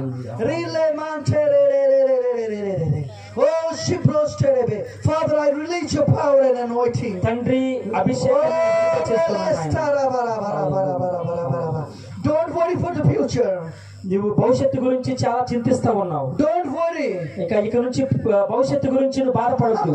Rilemanterere. Oh Shibrosterebe. Father, I release your power and anointing. తండ్రి అభిషేకాన్ని నీకు చేస్తున్నాను. Restarabarabarabarabarabarabarabara. Don't worry for the future. నువ్వు భవిష్యత్తు గురించి చాలా చింతిస్తా ఉన్నావు. Don't worry. ఇక ఇక నుంచి భవిష్యత్తు గురించి నువ్వు బాధపడద్దు.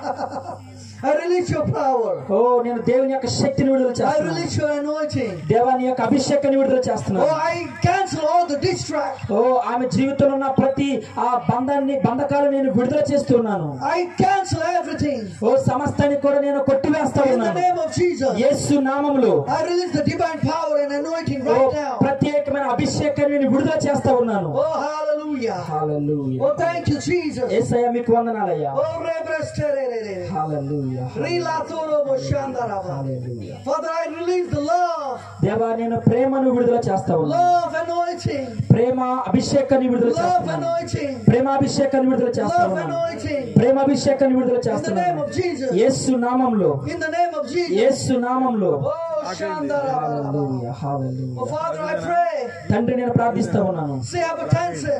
I release your power. ఓ నేను దేవుని యొక్క శక్తిని విడుదల I చేస్తున్నాను. release your anointing. దేవాని యొక్క అభిషేకాన్ని విడుదల చేస్తున్నాను. Oh, I cancel all the distract. ఓ ఆమె జీవితంలో ఉన్న ప్రతి ఆ బంధాన్ని బంధకాలు నేను విడుదల చేస్తున్నాను. I cancel everything. ఓ సమస్తాన్ని కూడా నేను కొట్టివేస్తా In the ఉన్నాను. name of Jesus. యేసు నామములో I release the divine power and anointing oh right now. ప్రత్యేకమైన అభిషేకాన్ని నేను విడుదల చేస్తా ఉన్నాను. Oh, hallelujah. Hallelujah. Oh, thank you, Jesus. యేసయ్య మీకు వందనాలయ్యా. Oh, rebresterere. Hallelujah. Rilatoro boshandaraba. Hallelujah. Father, I release the love. దేవా నేను ప్రేమను విడుదల చేస్తా ఉన్నాను. Love anointing. ప్రేమ అభిషేకాన్ని విడుదల Love చేస్తున్నాను. anointing. ప్రేమ అభిషేకాన్ని విడుదల చేస్తా Love ఉన్నాను. anointing. ప్రేమ అభిషేకాన్ని విడుదల In the name చేస్తున్నాను. of Jesus. యేసు నామములో In the name of Jesus. యేసు నామములో. Oh, shandaraba. Hallelujah. Hallelujah. Oh, Father, I pray. తండ్రి నేను ప్రార్థిస్తా ఉన్నాను. Say hypertension.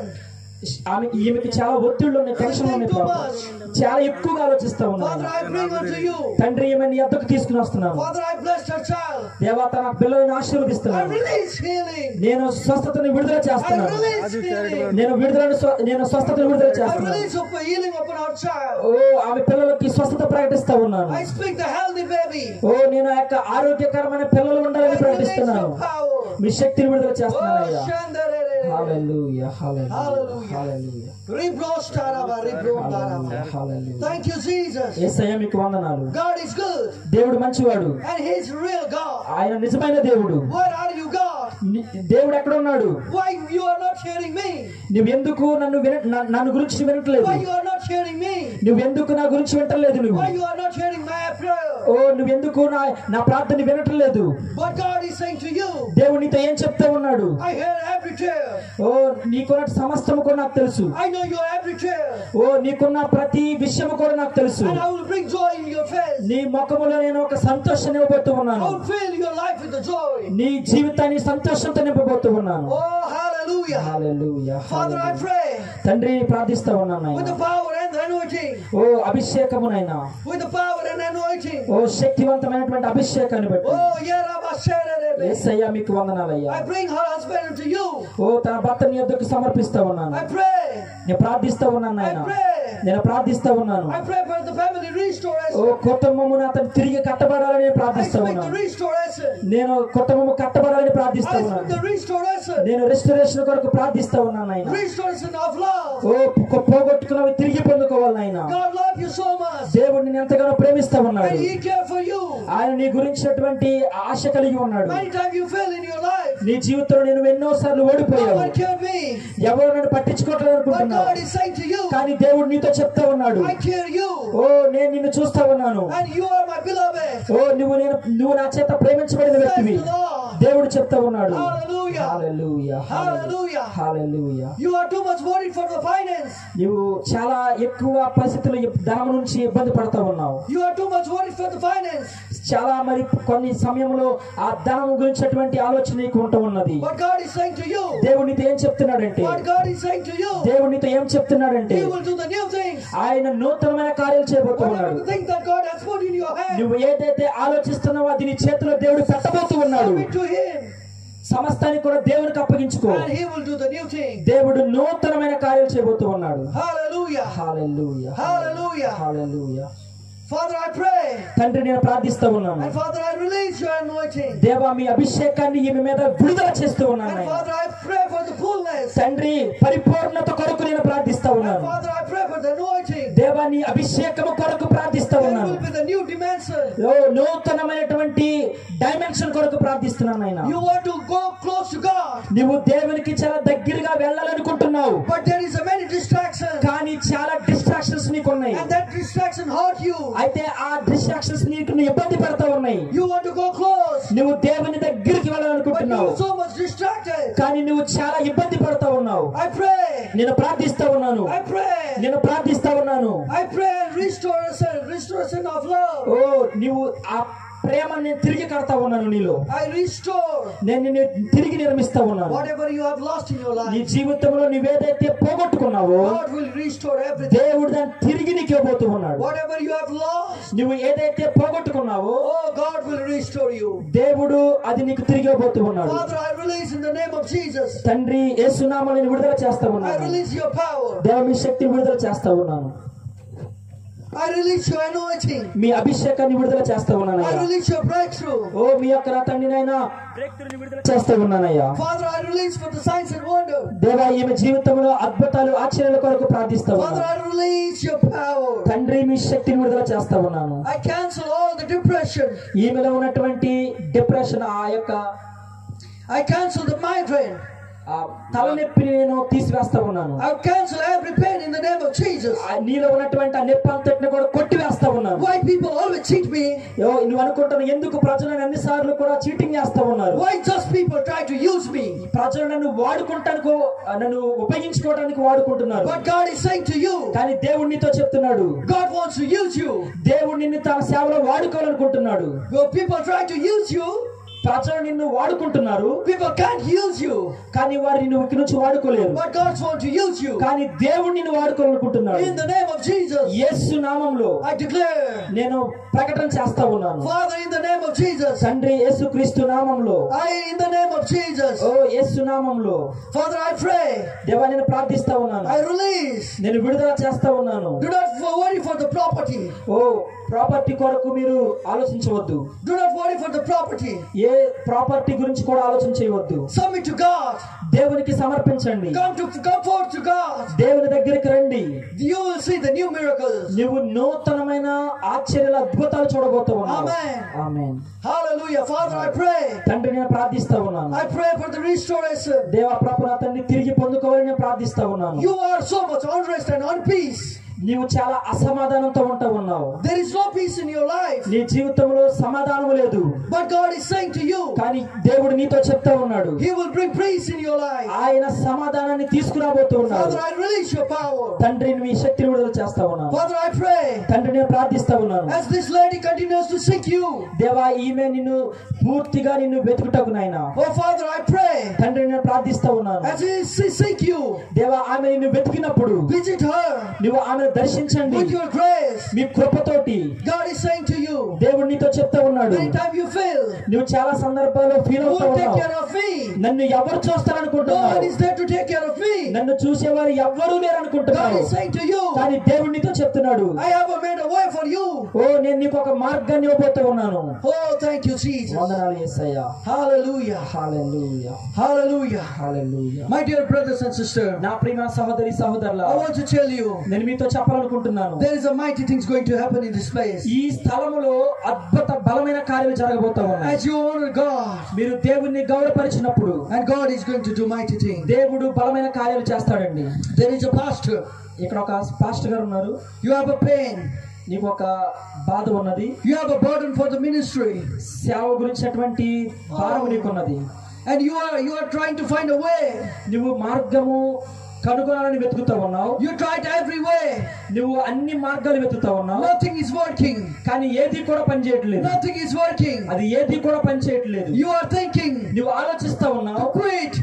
ఆమె ఈమెకి చాలా ఒత్తిళ్ళు ఉన్నాయి, టెన్షన్ ఉన్నాయి ప్రభు. చాలా ఎక్కువగా ఆలోచిస్తా ఉన్నాను. Father, I bring unto you. తండ్రి ఈమె నీ వద్దకు తీసుకుని వస్తున్నాను. Father, I bless her child. దేవా తన పిల్లలను I ఆశీర్వదిస్తున్నాను. release healing. నేను స్వస్థతని విడుదల I చేస్తున్నాను. release healing. నేను విడుదలను స్వ- నేను స్వస్థతను విడుదల I చేస్తున్నాను. release of healing upon our child. ఓ ఆమె పిల్లలకి స్వస్థత ప్రకటిస్తా ఉన్నాను. I speak the healthy baby. ఓ నేను ఆ యొక్క ఆరోగ్యకరమైన పిల్లలు I ఉండాలని release ప్రకటిస్తున్నాను. your power. మీ శక్తిని విడుదల Oh, చేస్తున్నానయ్యా. shandarere. Hallelujah. Hallelujah. Hallelujah. Hallelujah. Ribrostaraba, ribrondaraba. Hallelujah. Thank you, Jesus. యేసయ్య మీకు వందనాలు. God is good. దేవుడు మంచివాడు. And He's real God. ఆయన నిజమైన దేవుడు. Where are you, God? ని- దేవుడు ఎక్కడ ఉన్నాడు? Why you are not hearing me? నువ్వు ఎందుకు నన్ను విన నా- నన్ను గురించి వినట్లేదు? Why you are not hearing me? నువ్వు ఎందుకు నా గురించి వింటలేదు? నువ్వు Why you are not hearing my prayer? ఓ నువ్వు ఎందుకు నా నా ప్రార్థన వినట్లేదు? But God is saying to you, దేవుడు నీతో ఏం చెప్తా ఉన్నాడు? I hear every tear. ఓ నీకున్న సమస్తము కూడా నాకు తెలుసు. I know your every tear. ఓ నీకున్న ప్రతి విషయము కూడా నాకు తెలుసు. And I will bring joy in your face. నీ ముఖములో నేను ఒక సంతోషాన్ని ఇవ్వబోతూ I ఉన్నాను. will fill your life with the joy. నీ జీవితాన్ని సంతోషంతో నింపబోతూ ఉన్నాను. Oh, hallelujah. Hallelujah. Father, I hallelujah. pray తండ్రి ప్రార్థిస్తా ఉన్నాను with నాయనా. the power and the anointing. Oh అభిషేకమునైనా With the power and anointing. anointing. ఓ శక్తివంతమైనటువంటి అభిషేకాన్ని బట్టి Oh, Yerabasherebe. యేసయ్యా మీకు వందనాలయ్యా. I bring her husband to you. ఓ తన భర్తని నీ యొద్దకు సమర్పిస్తా ఉన్నాను. I pray. నేను ప్రార్థిస్తా ఉన్నాను I నాయన. pray. నేను ప్రార్థిస్తా ఉన్నాను. I pray for the family restoration. ఓ కుటుంబమును అతను తిరిగి కట్టబడాలని నేను I ప్రార్థిస్తా speak the ఉన్నాను. restoration. నేను కుటుంబము కట్టబడాలని ప్రార్థిస్తా I speak ఉన్నాను. the restoration. నేను రెస్టరేషన్ కొరకు ప్రార్థిస్తా ఉన్నాను నాయన. Restoration of love. ఓ పో- పోగొట్టుకున్నవి తిరిగి పొందుకోవాలి నాయన. God love you so much. దేవుడు నిన్ను ఎంతగానో ప్రేమిస్తా ఉన్నాడు. And He care for you. ఆయన నీ గురించినటువంటి ఆశ కలిగి ఉన్నాడు. Many times you fail in your life. నీ జీవితంలో నేను ఎన్నో సార్లు No ఓడిపోయావు. one care me. ఎవరు నన్ను పట్టించుకోవట్లేదు But అనుకుంటున్నావు. God is saying to you, కానీ దేవుడు నీతో చెప్తా ఉన్నాడు, I care you. ఓ నేను నిన్ను చూస్తా ఉన్నాను. And you are my beloved. ఓ నువ్వు నేను నువ్వు నా చేత ప్రేమించబడిన వ్యక్తివి. Praise the Lord. దేవుడు చెప్తా ఉన్నాడు. Hallelujah. Hallelujah Hallelujah. Hallelujah. You are too much worried for the finance. నువ్వు చాలా ఎక్కువ పరిస్థితుల్లో ధనం నుంచి ఇబ్బంది పడతా ఉన్నావు. You are too much worried for the finance. చాలా మరి కొన్ని సమయంలో ఆ ధనం గురించినటువంటి ఆలోచన నీకు ఉంటూ ఉన్నది. But God is saying to you, దేవుడు నీతో ఏం చెప్తున్నాడంటే what God is saying to you, దేవుడు నీతో ఏం చెప్తున్నాడంటే He will do the new things. ఆయన నూతనమైన కార్యాలు చేయబోతూ Whatever ఉన్నాడు. the things that God has put in your hand, నువ్వు ఏదైతే ఆలోచిస్తున్నావో అది నీ చేతిలో దేవుడు పెట్టబోతూ ఉన్నాడు. submit to Him. సమస్తాన్ని కూడా దేవునికి అప్పగించుకో. And He will do the new thing. దేవుడు నూతనమైన కార్యాలు చేయబోతూ ఉన్నాడు. Hallelujah. Hallelujah Hallelujah. Hallelujah. Father, I pray. తండ్రి నేను ప్రార్థిస్తా ఉన్నాను. And Father, I release your anointing. దేవా మీ అభిషేకాన్ని ఈమె మీద విడుదల చేస్తూ ఉన్నాను And నాయనా. Father, I pray for the fullness. తండ్రి పరిపూర్ణత కొరకు నేను ప్రార్థిస్తా And ఉన్నాను. Father, I pray for the anointing. దేవా నీ అభిషేకము కొరకు ప్రార్థిస్తా There ఉన్నాను. will be the new dimension. ఓ నూతనమైనటువంటి డైమెన్షన్ కొరకు ప్రార్థిస్తున్నాను నాయనా. You want to go close to God, నువ్వు దేవునికి చాలా దగ్గరగా వెళ్ళాలనుకుంటున్నావు, but there is a many distractions. కానీ చాలా డిస్ట్రాక్షన్స్ నీకున్నాయి. And that distraction hurt you. అయితే ఆ డిస్ట్రాక్షన్స్ నీకు ఇబ్బంది పెడతా ఉన్నాయి. You want to go close, నువ్వు దేవుని దగ్గరికి but you వెళ్ళాలనుకుంటున్నావు, are so much distracted. కానీ నువ్వు చాలా ఇబ్బంది పడతా ఉన్నావు. I pray. నేను ప్రార్థిస్తా ఉన్నాను. I pray. నేను ప్రార్థిస్తా ఉన్నాను. I pray restoration, restoration of love. ఓ నువ్వు ఆ ప్రేమను నేను తిరిగి కడతా ఉన్నాను నీలో. I restore నేను నిన్ను తిరిగి నిర్మిస్తా ఉన్నాను. whatever you have lost in your నీ life. జీవితంలో నువ్వేదైతే పోగొట్టుకున్నావో God will restore everything. దేవుడు దాన్ని తిరిగి నీకు ఇవ్వబోతూ ఉన్నాడు. Whatever you have lost, నువ్వు ఏదైతే పోగొట్టుకున్నావో oh, God will restore you. దేవుడు అది నీకు తిరిగి ఇవ్వబోతూ ఉన్నాడు. Father, I release in the name of Jesus. తండ్రి యేసు నామములో విడుదల చేస్తా I ఉన్నాను. release your power. దేవ మీ శక్తిని విడుదల చేస్తా ఉన్నాను. I release your anointing. మీ అభిషేకాన్ని విడుదల చేస్తా ఉన్నానయ్యా. I release your breakthrough. ఓ మీ యొక్క నా తండ్రినైనా విడుదల చేస్తా ఉన్నానయ్యా. Father, I release for the signs and wonder. దేవా ఈమె జీవితంలో అద్భుతాలు ఆశ్చర్యాల కొరకు ప్రార్థిస్తా Father, ఉన్నాను. I release your power. తండ్రి మీ శక్తిని విడుదల చేస్తా ఉన్నాను. I cancel all the depression. ఈమెలో ఉన్నటువంటి డిప్రెషన్, ఆ యొక్క I cancel the migraine. ఆ తలనొప్పిని నేను తీసివేస్తా ఉన్నాను. I cancel every pain in the name of Jesus. ఆ నీలో ఉన్నటువంటి ఆ నొప్పి అంతటిని కూడా కొట్టివేస్తా ఉన్నాను. Why people always cheat me? యో, నువ్వు అనుకుంటున్నావు ఎందుకు ప్రజలను అన్ని సార్లు కూడా చీటింగ్ చేస్తా ఉన్నారు. Why just people try to use me? ప్రజలు నన్ను వాడుకుంటానికి, నన్ను ఉపయోగించుకోవడానికి వాడుకుంటున్నారు. But God is saying to you, కానీ దేవుడు నీతో చెప్తున్నాడు, God wants to use you. దేవుడు నిన్ను తన సేవలో వాడుకోవాలనుకుంటున్నాడు. When people try to use you, ప్రజలు నిన్ను వాడుకుంటున్నారు, people can't use you. కానీ వారు నిన్ను ఇక్కడి నుంచి వాడుకోలేరు. But God wants to use you. కానీ దేవుడు నిన్ను వాడుకోవాలనుకుంటున్నాడు. In the name of Jesus, యేసు నామములో I declare, నేను ప్రకటన చేస్తా ఉన్నాను. Father, in the name of Jesus, తండ్రి యేసుక్రీస్తు నామములో, I, in the name of Jesus, ఓ యేసు నామములో Father, I pray, దేవా నేను ప్రార్థిస్తా ఉన్నాను. I release. నేను విడుదల చేస్తా ఉన్నాను. Do not worry for the property. ఓ ప్రాపర్టీ కొరకు మీరు ఆలోచించవద్దు. Do not worry for the property. ఏ ప్రాపర్టీ గురించి కూడా ఆలోచన చేయవద్దు. Submit to God. దేవునికి సమర్పించండి. Come to come forth to God. దేవుని దగ్గరికి రండి. You will see the new miracles. నువ్వు నూతనమైన ఆశ్చర్యాల అద్భుతాలు చూడబోతావు. Amen. Amen. Hallelujah. Father, I pray. తండ్రి నేను ప్రార్థిస్తా ఉన్నాను. I pray for the restoration. దేవా ప్రభు నా తండ్రి తిరిగి పొందుకోవాలని నేను ప్రార్థిస్తా ఉన్నాను. You are so much unrest and unpeace. నీవు చాలా అసమాధానంతో ఉంటా ఉన్నావు. There is no peace in your life. నీ జీవితంలో సమాధానం లేదు. But God is saying to you, కానీ దేవుడు నీతో చెప్తా ఉన్నాడు, He will bring peace in your life. ఆయన సమాధానాన్ని తీసుకురాబోతూ ఉన్నాడు. Father, I release your power. తండ్రి మీ శక్తిని విడుదల చేస్తా ఉన్నాను. Father, I pray. తండ్రి నేను ప్రార్థిస్తా ఉన్నాను. As this lady continues to seek you, దేవా ఈమె నిన్ను పూర్తిగా నిన్ను వెతుకుటకు నాయనా. Oh Father, I pray. తండ్రి నేను ప్రార్థిస్తా ఉన్నాను. As we seek you. దేవా ఆమె నిన్ను వెతికినప్పుడు visit her. నువ్వు ఆమెను దర్శించండి. with your grace. Me కృపతోటి. God is saying to you. దేవుడు నీతో చెప్తా ఉన్నాడు. anytime you feel. నువ్వు చాలా సందర్భాల్లో ఫీల్ అవుతా ఉన్నావు. take care of me. నన్ను ఎవరు చూస్తారనుకుంటున్నావు? God is there to take care of me. నన్ను చూసేవారు ఎవ్వరూ లేరు అనుకుంటున్నావు. God is saying to you. కానీ దేవుడు నీతో చెప్తున్నాడు. I have made a way for you. ఓ నేను నీకు ఒక మార్గాన్ని ఇవ్వబోతూ ఉన్నాను. Oh thank you Jesus. వందనాలు యేసయ్యా. Hallelujah. Hallelujah. Hallelujah. Hallelujah. My dear brothers and sisters. నా ప్రియమైన సహోదరి సహోదరులా. I want to tell you. నేను మీతో చెప్పాలనుకుంటున్నాను. There is a mighty things going to happen in this place. ఈ స్థలములో అద్భుత బలమైన కార్యాలు జరగబోతా ఉన్నాయి. As you honor God. మీరు దేవుణ్ణి గౌరవపరిచినప్పుడు. And God is going to do mighty things. దేవుడు బలమైన కార్యాలు చేస్తాడండి. There is a pastor. ఇక్కడ ఒక పాస్టర్ గారు ఉన్నారు. You have a pain. నీకు ఒక బాధ ఉన్నది. You have a burden for the ministry. సేవ గురించినటువంటి భారం నీకున్నది. And you are you are trying to find a way. నువ్వు మార్గము కనుగొనాలని వెతుకుతా ఉన్నావు. You tried every way. నువ్వు అన్ని మార్గాలు వెతుకుతా ఉన్నావు. Nothing is working. కానీ ఏది కూడా పనిచేయట్లేదు. Nothing is working. అది ఏది కూడా పనిచేయట్లేదు. You are thinking. నువ్వు ఆలోచిస్తా ఉన్నావు. To quit.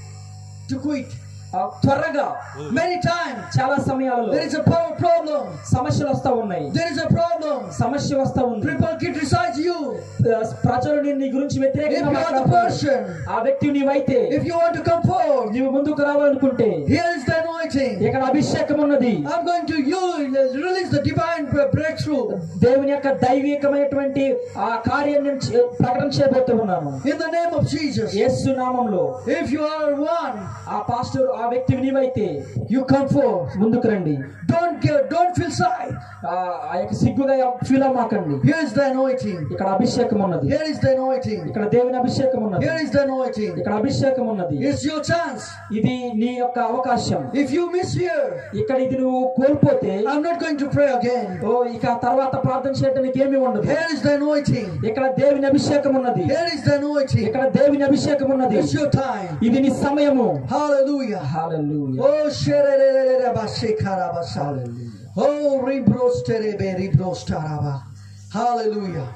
To quit. త్వరగా many times చాలా సమయాలలో there is a problem. సమస్యలు వస్తా ఉన్నాయి. There is a problem. సమస్య వస్తా ఉంది. People criticize you. ప్రజలు నీ గురించి వ్యతిరేకంగా మాట్లాడతారు. ఆ వ్యక్తి నీవైతే if you want to come forward, నీవు ముందుకు రావాలనుకుంటే here is the anointing. ఇక్కడ అభిషేకం ఉన్నది. I'm going to use release the divine breakthrough. దేవుని యొక్క దైవికమైనటువంటి ఆ కార్యాన్ని ప్రకటన చేయబోతూ ఉన్నాను. In the name of Jesus. యేసు నామములో. If you are one, ఆ పాస్టర్ ఆ వ్యక్తి నీవైతే you come forward. ముందుకు రండి. Don't get, don't feel shy. ఆ యొక్క సిగ్గుగా ఫీల్ అవ్వకండి. Here is the anointing. ఇక్కడ అభిషేకం ఉన్నది. Here is the anointing. ఇక్కడ దేవుని అభిషేకం ఉన్నది. Here is the anointing. ఇక్కడ అభిషేకం ఉన్నది. It's your chance. ఇది నీ యొక్క అవకాశం. If you miss here, ఇక్కడ ఇది నువ్వు కోల్పోతే I'm not going to pray again. ఓ ఇక తర్వాత ప్రార్థన చేయడానికి ఏమీ ఉండదు. Here is the anointing. ఇక్కడ దేవుని అభిషేకం ఉన్నది. Here is the anointing. ఇక్కడ దేవుని అభిషేకం ఉన్నది. It's your time. ఇది నీ సమయము. Hallelujah. Hallelujah. Oh sherererere bashekara basa. Hallelujah. Oh ribrosterebe ribrostaraba. Hallelujah.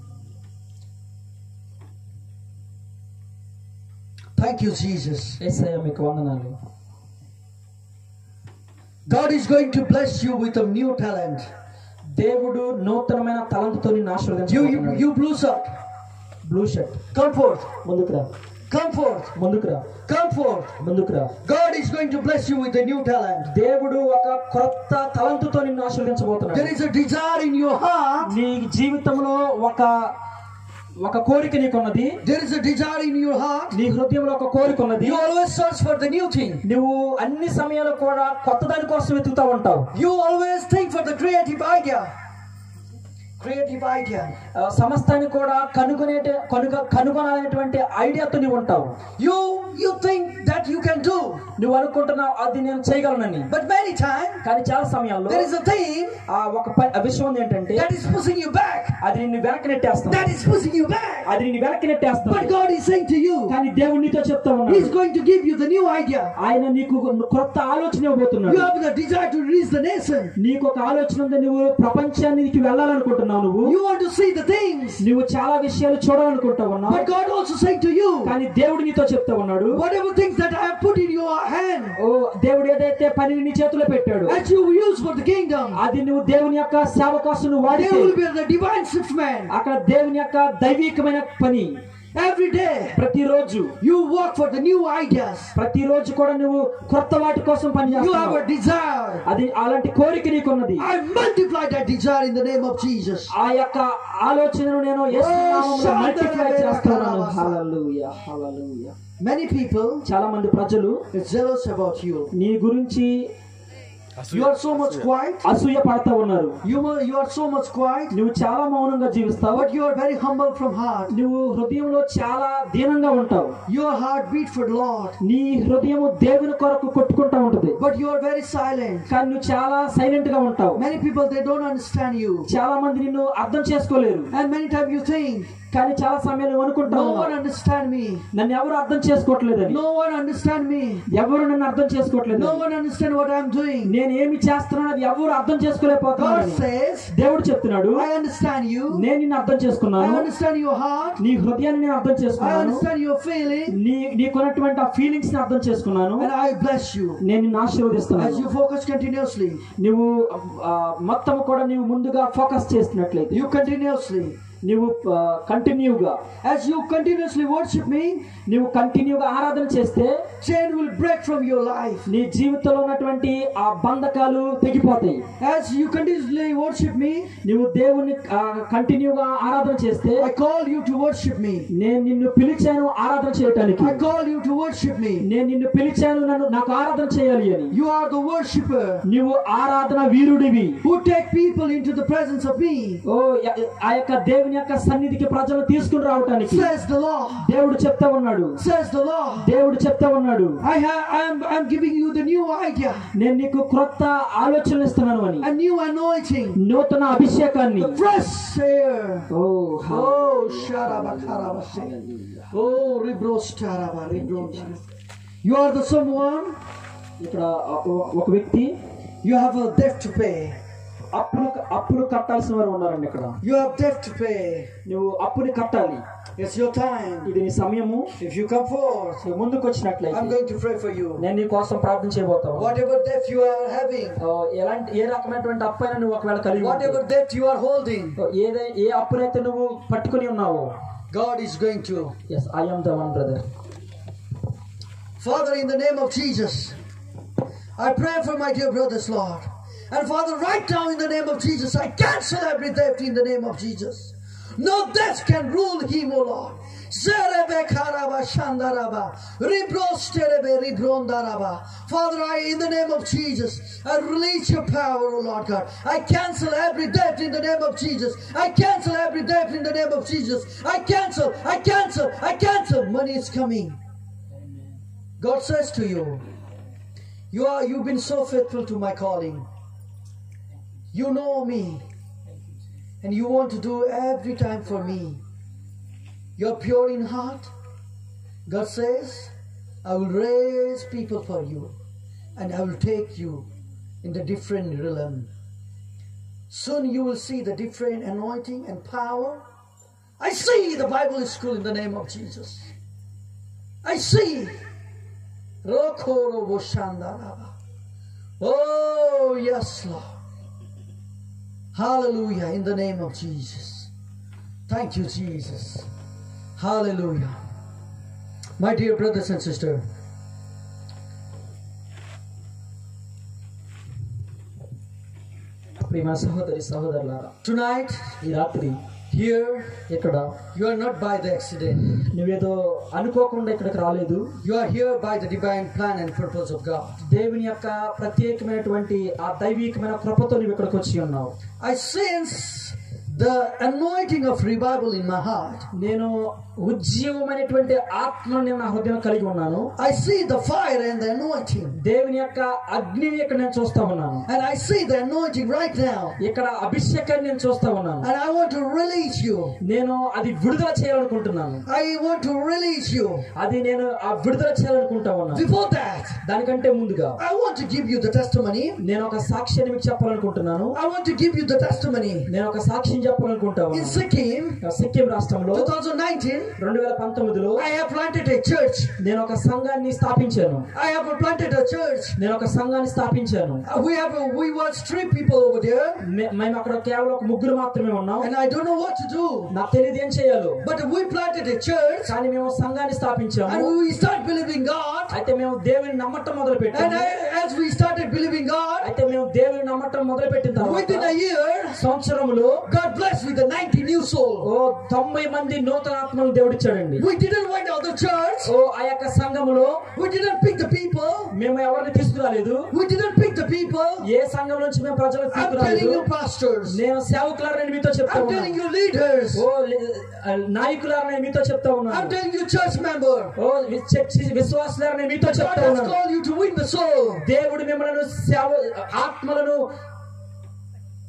Thank you Jesus. యేసయ్య మీకు వందనాలు. God is going to bless you with a new talent. దేవుడు నూతనమైన తలంతుతో నిన్ను You, you, ఆశీర్వదించబోతున్నాడు. you blue shirt. Blue shirt. Come forth. ముందుకు రా. Come forth. ముందుకు రా. Come forth. ముందుకు రా. God is going to bless you with a new talent. దేవుడు ఒక క్రొత్త తలంతుతో నిన్ను ఆశీర్వదించబోతున్నాడు. There is a desire in your heart. నీ జీవితంలో ఒక ఒక కోరిక నీకున్నది. There is a desire in your heart. నీ హృదయంలో ఒక కోరిక ఉన్నది. You always search for the new thing. నువ్వు అన్ని సమయాల్లో కూడా కొత్త దాని కోసం వెతుకుతా ఉంటావు. You always think for the creative idea. Creative idea. సమస్తాన్ని కూడా కనుగొనే కనుగ కనుగొనాలనేటువంటి ఐడియాతో నీవు ఉంటావు. You you think that you can do. నువ్వు అనుకుంటున్నావు అది నేను చేయగలనని. But many times. కానీ చాలా సమయాల్లో there is a thing. ఆ ఒక విషయం ఏంటంటే that is pushing you back. అది నిన్ను వెనక్కి నెట్టేస్తుంది. That is pushing you back. అది నిన్ను వెనక్కి నెట్టేస్తుంది. But God is saying to you. కానీ దేవుడు నీతో చెప్తా ఉన్నాడు. He is going to give you the new idea. ఆయన నీకు కొత్త ఆలోచన ఇవ్వబోతున్నాడు. You have the desire to release the nation. నీకు ఒక ఆలోచన ఉంది. నువ్వు ప్రపంచానికి వెళ్ళాలనుకుంటున్నావు. నువ్వు you want to see the things. నువ్వు చాలా విషయాలు చూడాలనుకుంటా ఉన్నావు. But God also saying to you. కానీ దేవుడు నీతో చెప్తా ఉన్నాడు. Whatever things that I have put in your hand. ఓ దేవుడు ఏదైతే పనిని నీ చేతిలో పెట్టాడు. that you use for the kingdom. అది నువ్వు దేవుని యొక్క సేవ కోసం నువ్వు వాడితే. There will be the divine shift man. అక్కడ దేవుని యొక్క దైవికమైన పని. Every day. ప్రతిరోజు you work for the new ideas. ప్రతిరోజు కూడా నువ్వు కొత్త వాటి కోసం పని చేస్తున్నావు. you have a desire. అది అలాంటి కోరిక నీకున్నది. I multiply that desire in the name of Jesus. ఆ యొక్క ఆలోచనను నేను యేసు నామములో మల్టిప్లై చేస్తున్నాను. హల్లెలూయా హల్లెలూయా. Many people, చాలా మంది ప్రజలు is jealous about you. నీ గురించి you are so much quiet. అసూయ పడతా ఉన్నారు. you you are so much quiet. నువ్వు చాలా మౌనంగా జీవిస్తావు. but you are very humble from heart. నువ్వు హృదయంలో చాలా దీనంగా ఉంటావు. your heart beat for Lord. నీ హృదయము దేవుని కొరకు కొట్టుకుంటా ఉంటుంది. but you are very silent. కానీ నువ్వు చాలా సైలెంట్ గా ఉంటావు. many people they don't understand you. చాలా మంది నిన్ను అర్థం చేసుకోలేరు. and many times you think కానీ చాలా సమయాలు అనుకుంటావు. no one understand me. నన్ను ఎవరు అర్థం చేసుకోవట్లేదని. no one understand me. ఎవరు నన్ను అర్థం చేసుకోవట్లేదు. no one understand what I am doing. నేను నేను ఏమి చేస్తున్నాను అది ఎవరు అర్థం చేసుకోలేకపోతున్నారు. God says, దేవుడు చెప్తున్నాడు, I understand you. నేను నిన్ను అర్థం I చేసుకున్నాను. understand your heart. నీ హృదయాన్ని నేను అర్థం I చేసుకున్నాను. understand your feeling. నీ నీకున్నటువంటి ఆ ఫీలింగ్స్ ని అర్థం చేసుకున్నాను. And I bless you. నేను నిన్ను ఆశీర్వదిస్తున్నాను. As you focus continuously. నువ్వు మొత్తం కూడా నీవు ముందుగా ఫోకస్ చేస్తున్నట్లయితే, You continuously. నువ్వు కంటిన్యూగా As you continuously worship me, నువ్వు కంటిన్యూగా ఆరాధన చేస్తే chain will break from your life. నీ జీవితంలో ఉన్నటువంటి ఆ బంధకాలు తెగిపోతాయి. As you continuously worship me, నువ్వు దేవుని కంటిన్యూగా ఆరాధన చేస్తే, I call you to worship me. నేను నిన్ను పిలిచాను ఆరాధన చేయడానికి. I call you to worship me. నేను నిన్ను పిలిచాను నన్ను నాకు ఆరాధన చేయాలి అని. You are the worshipper నువ్వు ఆరాధన వీరుడివి. who take people into the presence of me. ఓ ఆ యొక్క దేవుని యొక్క సన్నిధికి ప్రజలు తీసుకుని రావడానికి Says the Lord. దేవుడు చెప్తా ఉన్నాడు. Says the Lord. దేవుడు చెప్తా ఉన్నాడు, I have I am I am giving you the new idea. నేను నీకు క్రొత్త ఆలోచనలు ఇస్తున్నాను అని. A new anointing. నూతన అభిషేకాన్ని. Fresh air. Oh Oh, sharabakarabase. Oh, ribrostaraba, ribronda. You are the someone. ఇక్కడ ఒక వ్యక్తి You have a debt to pay. అప్పులు అప్పులు కట్టాల్సిన వారు ఉన్నారండి. ఇక్కడ You have debt to pay. నువ్వు అప్పుని కట్టాలి. It's your time. ఇది నీ సమయము. If you come forth, నువ్వు ముందుకు వచ్చినట్లయితే I'm going to pray for you. నేను నీ కోసం ప్రార్థన చేయబోతాను. Whatever debt you are having, ఎలాంటి ఏ రకమైనటువంటి అప్పు అయినా నువ్వు ఒకవేళ కలిగి ఉంటే, whatever debt you are holding, ఏదై ఏ అప్పునైతే నువ్వు పట్టుకుని ఉన్నావో, God is going to. yes, I am the one, brother. Father, in the name of Jesus, I pray for my dear brothers, Lord. And Father, right now in the name of Jesus, I cancel every debt in the name of Jesus. No death can rule him, O Lord. Father, I, in the name of Jesus, I release your power, O Lord God. I cancel every debt in the name of Jesus. I cancel every debt in the name of Jesus. I cancel, I cancel, I cancel. Money is coming. God says to you, you are, you've been so faithful to my calling. You know me, and you want to do every time for me. You're pure in heart. God says, I will raise people for you, and I will take you in the different realm. Soon you will see the different anointing and power. I see the Bible school in the name of Jesus. I see. Oh, yes, Lord. Hallelujah, in the name of Jesus. Thank you, Jesus. Hallelujah. My dear brothers and sisters, ప్రియమైన సహోదరి సహోదరులారా, tonight, ఈ రాత్రి here, ఇక్కడ you are not by the accident. నువ్వేదో అనుకోకుండా ఇక్కడికి రాలేదు. You are here by the divine plan and purpose of God. దేవుని యొక్క ప్రత్యేకమైనటువంటి ఆ దైవికమైన కృపతో నువ్వు ఇక్కడికి వచ్చి ఉన్నావు. I sense the anointing of revival in my heart. నేను ఉజ్జీవమైనటువంటి ఆత్మను నేను నా హృదయం కలిగి ఉన్నాను. I see the fire and the anointing. దేవుని యొక్క అగ్నిని ఇక్కడ నేను చూస్తా ఉన్నాను. And I see the anointing right now. ఇక్కడ అభిషేకాన్ని నేను చూస్తా ఉన్నాను. And I want to release you. నేను అది విడుదల చేయాలనుకుంటున్నాను. I want to release you. అది నేను ఆ విడుదల చేయాలనుకుంటా ఉన్నాను. Before that, దానికంటే ముందుగా I want to give you the testimony. నేను ఒక సాక్ష్యాన్ని మీకు చెప్పాలనుకుంటున్నాను. I want to give you the testimony. నేను ఒక సాక్ష్యం చెప్పాలనుకుంటా In ఉన్నాను. Sikkim, సిక్కిం రాష్ట్రంలో twenty nineteen, రెండు వేల పంతొమ్మిదిలో I have planted a church. నేను ఒక సంఘాన్ని స్థాపించాను. I have planted a church. నేను ఒక సంఘాన్ని స్థాపించాను. Uh, We have a, we were three people over there, మే- మేము అక్కడ కేవలం ఒక ముగ్గురు మాత్రమే ఉన్నాం. and I don't know what to do. నాకు తెలియదు ఏం చేయాలో. But we planted a church, కానీ మేము సంఘాన్ని స్థాపించాము. and we start believing God. అయితే మేము దేవుని నమ్మటం మొదలు And పెట్టాము. I, as we started believing God, అయితే మేము దేవుని నమ్మటం మొదలు పెట్టిన within తర్వాత a year, సంవత్సరములో God blessed with the ninety new souls. ఓ తొంభై మంది నూతన ఆత్మలను దేవుడు ఇచ్చాడండి. We didn't went out the church. ఓ ఆ యొక్క సంఘములో We didn't pick the people. మేము ఎవరిని తీసుకురాలేదు. We didn't pick the people. ఏ సంఘం నుంచి మేము ప్రజలను I'm telling తీసుకురాలేదు. you, pastors. నేను సేవకులారా నేను మీతో చెప్తా I'm telling ఉన్నాను. you, leaders. ఓ నాయకులారా నేను మీతో చెప్తా I'm ఉన్నాను. telling you, church member. ఓ చర్చి విశ్వాసులారా నేను మీతో God చెప్తా has ఉన్నాను. called you to win the soul. దేవుడు మిమ్మల్ని సేవ ఆత్మలను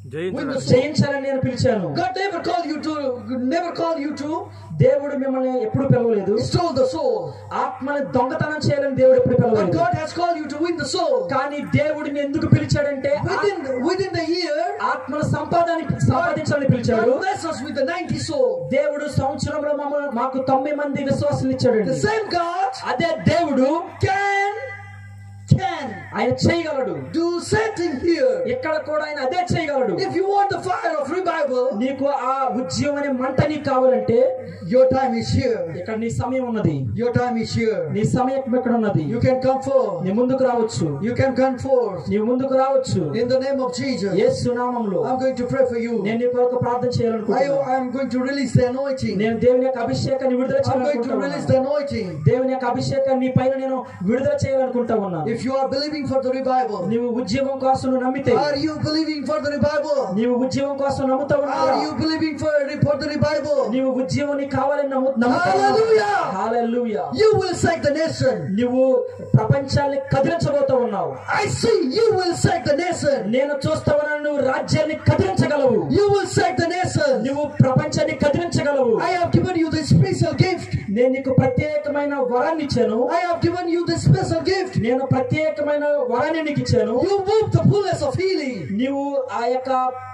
జయించాలని నేను పిలిచాను. God never called you to, never called you to. దేవుడు మిమ్మల్ని ఎప్పుడు పిలవలేదు. Stole the soul. ఆత్మని దొంగతనం చేయాలని దేవుడు ఎప్పుడు పిలవలేదు. But God has called you to win the soul. కానీ దేవుడిని ఎందుకు పిలిచాడంటే within within the year ఆత్మల సంపాదన సంపాదించాలని పిలిచాడు. God bless us with the ninety soul. దేవుడు సంవత్సరంలో మమ్మల్ని మాకు తొంభై మంది విశ్వాసులు ఇచ్చాడు. The same God, అదే దేవుడు can can ఆయన చేయగలడు. do same thing here. ఇక్కడ కూడా ఆయన అదే చేయగలడు. If you want the fire of revival, నీకు ఆ ఉద్యమం అనే మంట నీకు కావాలంటే your time is here. ఇక్కడ నీ సమయం ఉన్నది. Your time is here. నీ సమయం ఇక్కడ ఉన్నది. You can come forth. నీ ముందుకు రావచ్చు. You can come forth. నీ ముందుకు రావచ్చు. In the name of Jesus. యేసు నామములో I'm going to pray for you. నేను నీ కొరకు ప్రార్థన చేయాలనుకుంటున్నాను. I am going to release the anointing. నేను దేవుని యొక్క అభిషేకాన్ని విడుదల I'm going to చేయాలనుకుంటున్నాను. release the anointing. దేవుని యొక్క అభిషేకాన్ని నీ పైన నేను విడుదల చేయాలనుకుంటా ఉన్నాను. If you are believing for the revival, నీవు ఉద్యమం కోసం నువ్వు నమ్మితే, are you believing for the revival? నీవు ఉద్యమం కోసం నమ్ముతా ఉన్నావా? Are you believing for for the revival? నీవు ఉద్యమం నీకు కావాలని నమ్ము నమ్ముతా ఉన్నావా? Hallelujah! Hallelujah! You will shake the nation. నీవు ప్రపంచాన్ని కదిలించబోతా ఉన్నావు. I see you will shake the nation. నేను చూస్తా ఉన్నాను, నువ్వు రాజ్యాన్ని కదిలించగలవు. You will shake the nation. నువ్వు ప్రపంచాన్ని కదిలించగలవు. I have given you the special gift. నేను నీకు ప్రత్యేకమైన వరాన్ని ఇచ్చాను. I have given you the special gift. నేను ప్రత్యేకమైన వరాన్ని నీకు ఇచ్చాను. You move the fullness of healing. నీవు ఆ యొక్క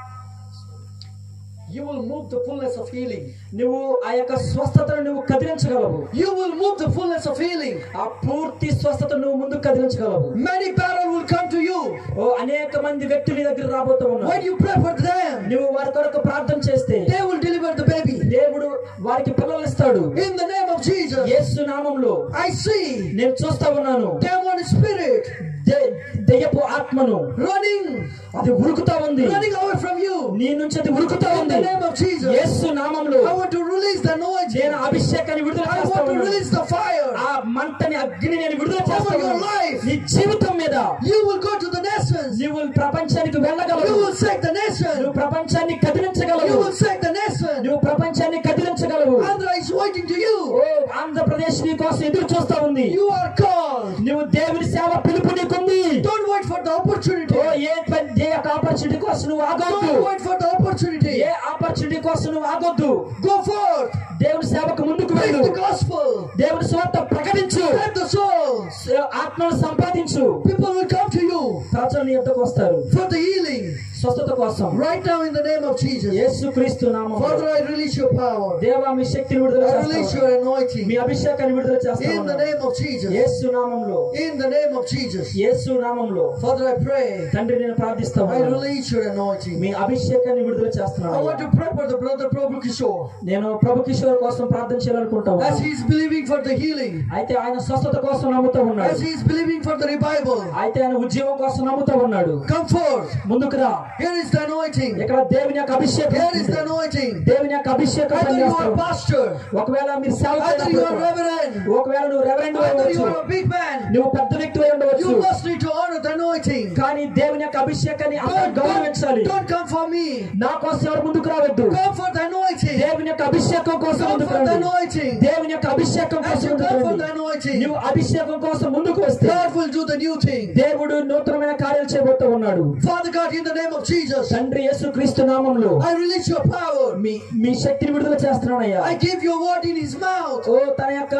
You will move the fullness of healing. నువ్వు ఆ యొక్క స్వస్థతను నువ్వు కదిలించగలవు. You will move the fullness of healing. ఆ పూర్తి స్వస్థతను నువ్వు ముందుకు కదిలించగలవు. Many people will come to you. ఓ అనేక మంది వ్యక్తుల నీ దగ్గర రాబోతూ ఉన్నారు. When you pray for them, నువ్వు వారి కొరకు ప్రార్థన చేస్తే they will deliver the baby. దేవుడు వారికి పిల్లలు ఇస్తాడు. In the name of Jesus. యేసు నామములో I see నేను చూస్తా ఉన్నాను. demon spirit దెయ్యపు ఆత్మను running, అది ఉరుకుతా ఉంది. running away from you. నీ నుంచి అది ఉరుకుతా In ఉంది. the name of Jesus. యేసు నామములో I want to release the anointing. నేను అభిషేకాన్ని విడుదల I చేస్తా want to ఉన్నాను. release the fire. ఆ మంటని అగ్ని నేను విడుదల చేస్తా Over your ఉన్నాను. life. నీ జీవితం మీద You will go to the nations. నువ్వు ప్రపంచానికి వెళ్ళగలవు. You will shake the nation. నువ్వు ప్రపంచాన్ని కదిలించగలవు. You will shake the nation. నువ్వు ప్రపంచాన్ని కదిలించగలవు. Andhra is waiting to you. ఓ ఆంధ్రప్రదేశ్ నీ కోసం ఎదురు చూస్తా ఉంది. You are called. నువ్వు దేవుని సేవ పిలుపు నీకుంది. Don't wait for the opportunity. ఓ ఏ పని ఏ ఆపర్చునిటీ కోసం నువ్వు ఆగొద్దు. Don't wait for the opportunity. ఏ ఆపర్చునిటీ కోసం నువ్వు ఆగొద్దు. Go forth. దేవుని సేవకు ముందుకు Preach వెళ్ళు. the gospel. దేవుని స్వార్థ ప్రకటించు. Save the souls. ఆత్మను సంపాదించు. People will come to you ప్రజలు నీ యొద్దకు వస్తారు for the healing. స్వస్థత కోసం. Right now in the name of Jesus. యేసుక్రీస్తు నామములో Father, I release your power. దేవా మీ శక్తిని విడుదల I release చేస్తాను. your anointing. మీ అభిషేకాన్ని విడుదల In the చేస్తాను. name of Jesus. యేసు నామములో In the name of Jesus. యేసు నామములో Father, I pray. తండ్రి నేను I ప్రార్థిస్తాను. release your anointing. మీ అభిషేకాన్ని విడుదల I want చేస్తున్నాను. to pray for the brother Prabhu Kishore. నేను ప్రభు కిషోర్ కోసం ప్రార్థన చేయాలనుకుంటాను. As he is believing for the healing. అయితే ఆయన స్వస్థత కోసం నమ్ముతూ ఉన్నాడు. As he is believing for the revival. అయితే ఆయన ఉద్యోగం కోసం నమ్ముతూ ఉన్నాడు. Come forth. ముందుకు రా. Here is the anointing. ఇక్కడ దేవుని యొక్క అభిషేకం Here is ఉంది. the anointing. దేవుని యొక్క అభిషేకం Either you are పనిచేస్తుంది. pastor. ఒకవేళ మీరు సేవ Either you are చేస్తున్నప్పుడు, reverend. ఒకవేళ నువ్వు రెవరెండ్ Either you అవ్వచ్చు, are a big man. నువ్వు పెద్ద వ్యక్తి అయి ఉండవచ్చు. You must need to honor the anointing. కానీ దేవుని యొక్క అభిషేకాన్ని అందరూ Don't, గౌరవించాలి. don't, don't come for me. నా కోసం ఎవరు ముందుకు రావద్దు. Come for the anointing. దేవుని యొక్క అభిషేకం కోసం Come ముందుకు for the రండి. anointing. దేవుని యొక్క అభిషేకం As కోసం you ముందుకు come for the రండి. anointing, నువ్వు అభిషేకం కోసం ముందుకు వస్తే God will do the new thing. దేవుడు నూతనమైన కార్యాలు చేయబోతూ ఉన్నాడు. Father God, in the name of Jesus, తండ్రి యేసుక్రీస్తు నామములో I release your power. మీ మీ శక్తిని విడుదల చేస్తున్నానయ్యా. I give your word in his mouth. ఓ తన యొక్క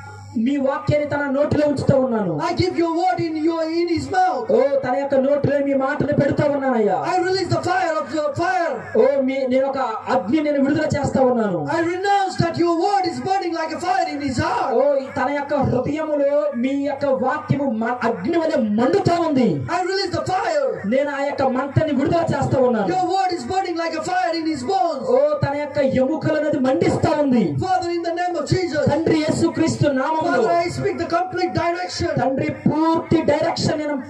మీ వాక్యాన్ని తన నోటిలో ఉంచుతూ ఉన్నాను. I give your word in your in his mouth. ఓ తన యొక్క నోటిలో మీ మాటను పెడుతూ ఉన్నానయ్యా. I release the fire of your fire. ఓ మీ నేను ఒక అగ్ని నేను విడుదల చేస్తా ఉన్నాను. I renounce that your word is burning like a fire in his heart. ఓ తన యొక్క హృదయములో మీ యొక్క వాక్యము మ- అగ్ని వలె మండుతా ఉంది. I release the fire. నేను ఆ యొక్క మంటని విడుదల చేస్తా ఉన్నాను. Your word is burning like a fire in his bones. ఓ తన యొక్క ఎముకలనేది మండిస్తా ఉంది. Father, in the name of Jesus, తండ్రి యేసుక్రీస్తు నామములో Father, I speak the complete direction. తండ్రి పూర్తి డైరెక్షన్ నేను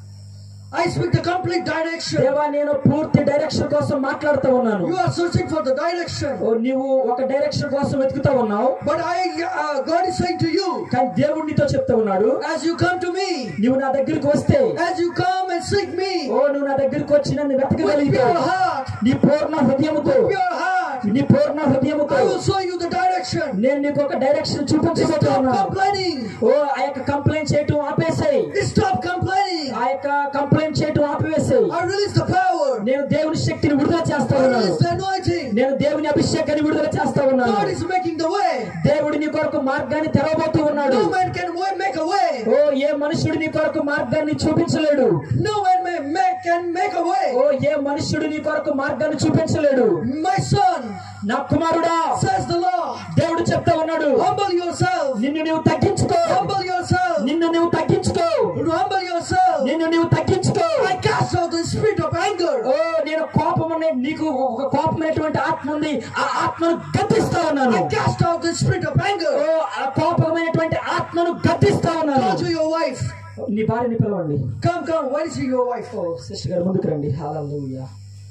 I speak the complete direction. దేవా నేను పూర్తి డైరెక్షన్ కోసం మాట్లాడుతూ ఉన్నాను. You are searching for the direction. ఓ నీవు ఒక డైరెక్షన్ కోసం వెతుకుతా ఉన్నావు. But I, uh, God is saying to you, కానీ దేవుడు నీతో చెప్తా ఉన్నాడు, as you come to me, నువ్వు నా దగ్గరికి వస్తే, as you come and seek me, ఓ నువ్వు నా దగ్గరికి వచ్చి నన్ను with వెతకగలిగితే pure heart, నీ పూర్ణ హృదయముతో pure heart, నీ పూర్ణ హృదయముతో I will show you the direction. నేను నీకు ఒక డైరెక్షన్ చూపించబోతా Stop ఉన్నాను. complaining. ఓ ఆ యొక్క కంప్లైంట్ చేయటం ఆపేసాయి. Stop complaining. ఆ యొక్క కంప్లైంట్ చేయటం ఆపివేసాయి. I release the power. నేను దేవుని శక్తిని విడుదల చేస్తా I ఉన్నాను. release the anointing. నేను దేవుని అభిషేకాన్ని విడుదల చేస్తా ఉన్నాను. God is making the way. దేవుడు నీ కొరకు మార్గాన్ని తెరవబోతూ ఉన్నాడు. No man can wa- make a way. ఓ ఏ మనుషుడు నీ కొరకు మార్గాన్ని చూపించలేడు. No man may make can make a way. ఓ ఏ మనుషుడు నీ కొరకు మార్గాన్ని చూపించలేడు. My son, నా కుమారుడా, says the Lord, దేవుడు చెప్తా ఉన్నాడు, humble yourself. నిన్ను నీవు తగ్గించుకో. Humble yourself. నిన్ను నీవు తగ్గించుకో. Humble yourself. నిన్ను నీవు తగ్గించుకో. I cast out the spirit of anger. ఓ నేను కోపం అనే నీకు ఒక కోపమైనటువంటి ఆత్మ ఉంది. ఆ ఆత్మను గద్దిస్తా ఉన్నాను. I cast out the spirit of anger. ఓ ఆ కోపమైనటువంటి ఆత్మను గద్దిస్తా ఉన్నాను. Go to your wife. నీ భార్యని పిలవండి. Come, come. Where is your wife? ఓ సిస్టర్ గారు ముందుకు రండి. హల్లెలూయా.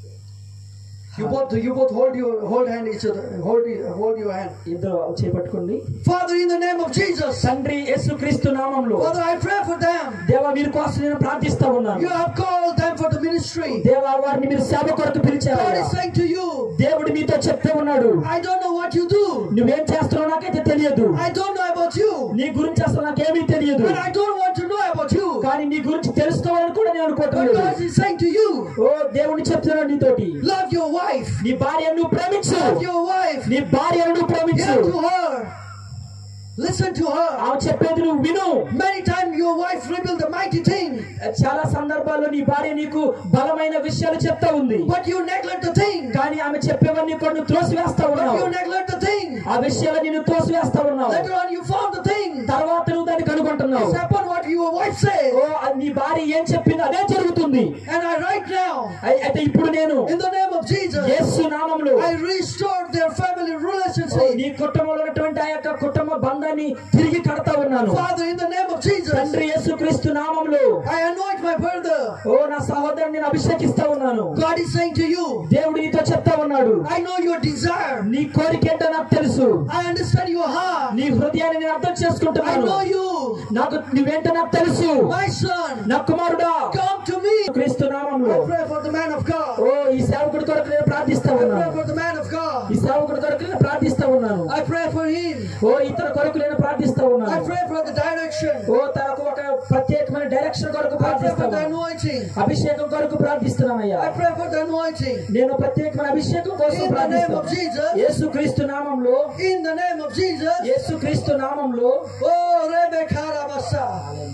You both, you both hold your hold hand each other. Hold, hold your hand. ఇద్దరు చేపట్టుకోండి. Father, in the name of Jesus. తండ్రి యేసుక్రీస్తు నామములో Father, I pray for them. దేవా వీరి కోసం నేను ప్రార్థిస్తా ఉన్నాను. You have called them for the ministry. దేవా వారిని మీరు సేవ కొరకు పిలిచారు. God is saying to you, దేవుడు మీతో చెప్తే ఉన్నాడు, I don't know what you do. నువ్వేం చేస్తున్నావు నాకైతే తెలియదు. I don't know about you. నీ గురించి అసలు నాకేమీ తెలియదు. But I don't want to know about you. కానీ నీ గురించి తెలుసుకోవాలని కూడా నేను But అనుకోవట్లేదు. God is saying to you, ఓ దేవుడు చెప్తున్నాడు నీతోటి, love your wife. నీ భార్యను నువ్వు ప్రేమించు. Love your wife. నీ భార్యను నువ్వు ప్రేమించు. Hear to her. Listen to her. ఆమె చెప్పేది నువ్వు విను. Many times your wife revealed the mighty thing, చాలా సందర్భాల్లో నీ భార్య నీకు బలమైన విషయాలు చెప్తా ఉంది. but you neglect the thing. కానీ ఆమె చెప్పేవన్నీ కూడా నువ్వు త్రోసివేస్తా But ఉన్నావు. you neglect the thing. ఆ విషయాలు నేను త్రోసివేస్తా ఉన్నావు. Later on you found the thing. తర్వాత నువ్వు దాన్ని కనుగొంటున్నావు. It's upon what your wife said. ఓ అది నీ భార్య ఏం చెప్పింది అదే జరుగుతుంది. And I right now, అయి- అయితే ఇప్పుడు నేను in the name of Jesus, యేసు నామములో I restored their family oh relationship. నీ కుటుంబంలో ఉన్నటువంటి ఆ యొక్క కుటుంబ బంధాన్ని తిరిగి కడతా ఉన్నాను. Father, in the name of Jesus, తండ్రి యేసుక్రీస్తు నామములో I anoint my brother. ఓ నా సహోదరుని నేను అభిషేకిస్తా ఉన్నాను. God is saying to you, దేవుడు నీతో చెప్తా ఉన్నాడు, I know your desire. నీ కోరిక ఏంటో నాకు తెలుసు. I understand your heart. నీ హృదయాన్ని నేను అర్థం I చేసుకుంటున్నాను. know you. నాకు నువ్వేంటో నాకు తెలుసు. My son, నా కుమారుడా, come to me. క్రీస్తు నామములో I pray for the man of God. ఓ ఈ సేవకుడి కొరకు నేను ప్రార్థిస్తా I pray ఉన్నాను. for the man of God. ఈ సేవకుడి కొరకు నేను ప్రార్థిస్తా ఉన్నాను. I pray for him. ఓ ఇతర కొరకు నేను ప్రార్థిస్తా I ఉన్నాను. pray for the direction. ఓ తనకు ఒక ప్రత్యేకమైన డైరెక్షన్ కొరకు I pray ప్రార్థిస్తా for the ఉన్నాను. anointing. అభిషేకం కొరకు ప్రార్థిస్తున్నానయ్యా. I pray for the anointing. నేను ప్రత్యేకమైన అభిషేకం కోసం In the name of ప్రార్థిస్తాను. Jesus. యేసుక్రీస్తు నామములో In the name of Jesus. యేసుక్రీస్తు నామములో Oh, Rebecca Rabasa.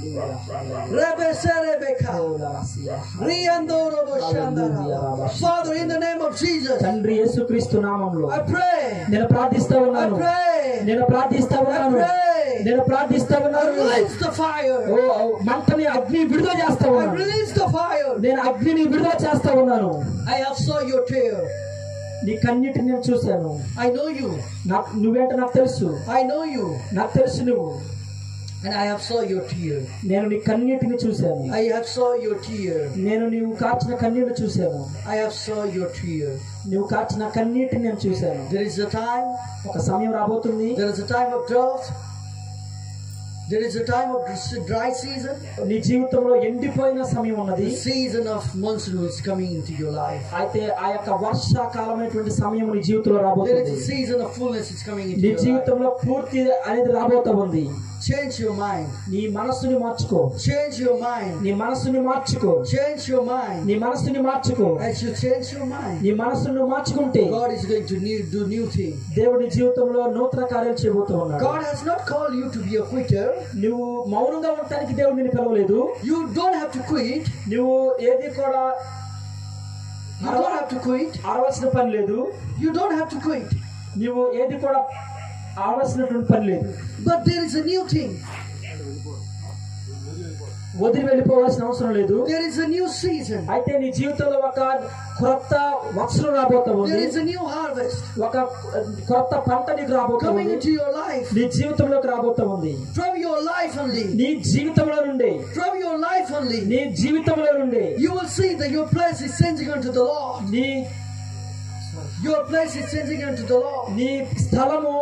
Rebe Serebeka. Riando Robo Shandara. Father, in the name of Jesus, తండ్రి యేసుక్రీస్తు నామములో I pray. నేను ప్రార్థిస్తా I ఉన్నాను. pray. నేను ప్రార్థిస్తా I ఉన్నాను. pray. నేను ప్రార్థిస్తా I ఉన్నాను. release the fire. ఓ మంటని అగ్ని విడుదల చేస్తా I ఉన్నాను. release the fire. నేను అగ్నిని విడుదల చేస్తా ఉన్నాను. I have saw your tear. నీ కన్నిటిని నేను చూశాను. I know you. నాకు నువ్వేంటో నాకు తెలుసు. I know you. నాకు తెలుసు నువ్వు. And I have saw your tear. నేను నీ కన్నీటిని చూశాను. I have saw your tear. నేను నీవు కార్చిన కన్నీళ్లు చూశాను. I have saw your tear. నువ్వు కార్చిన కన్నీటిని నేను చూశాను. There is a time. ఒక సమయం రాబోతుంది. There is a time of drought. There is a time of dry season. నీ జీవితంలో ఎండిపోయిన సమయం ఉన్నది. The season of monsoon is coming into your life. అయితే ఆ యొక్క వర్షాకాలమైనటువంటి సమయం నీ జీవితంలో There రాబోతుంది. is a season of fullness is coming into నీ your life. జీవితంలో పూర్తి అనేది రాబోతా ఉంది. Change your mind. నీ మనస్సుని మార్చుకో. Change your mind. నీ మనస్సుని మార్చుకో. Change your mind. నీ మనస్సుని మార్చుకో. As you change your mind, నీ మనస్సును మార్చుకుంటే God is going to new, do new thing. దేవుడి జీవితంలో నూతన కార్యాలు చేయబోతూ ఉన్నాడు. God has not called you to be a quitter. నువ్వు మౌనంగా ఉండటానికి దేవుడు నిన్ను పిలవలేదు. You don't have to quit. నువ్వు ఏది కూడా You don't have to quit. ఆడవలసిన పని లేదు. You don't have to quit. నువ్వు ఏది కూడా ఆడవలసినటువంటి పని లేదు. But there is a new thing. వదిలి వెళ్ళిపోవాల్సిన అవసరం లేదు. There is a new season. అయితే నీ జీవితంలో ఒక క్రొత్త వత్సరం రాబోతా ఉంది. There is a new harvest ఒక క్రొత్త పంట నీకు రాబోతా coming ఉంది. into your life. నీ జీవితంలోకి రాబోతా ఉంది. From your life only. నీ జీవితంలో నుండి From your life only. నీ జీవితంలో నుండి You will see that your place is changing unto the Lord. నీ Your place is changing unto the Lord. నీ స్థలము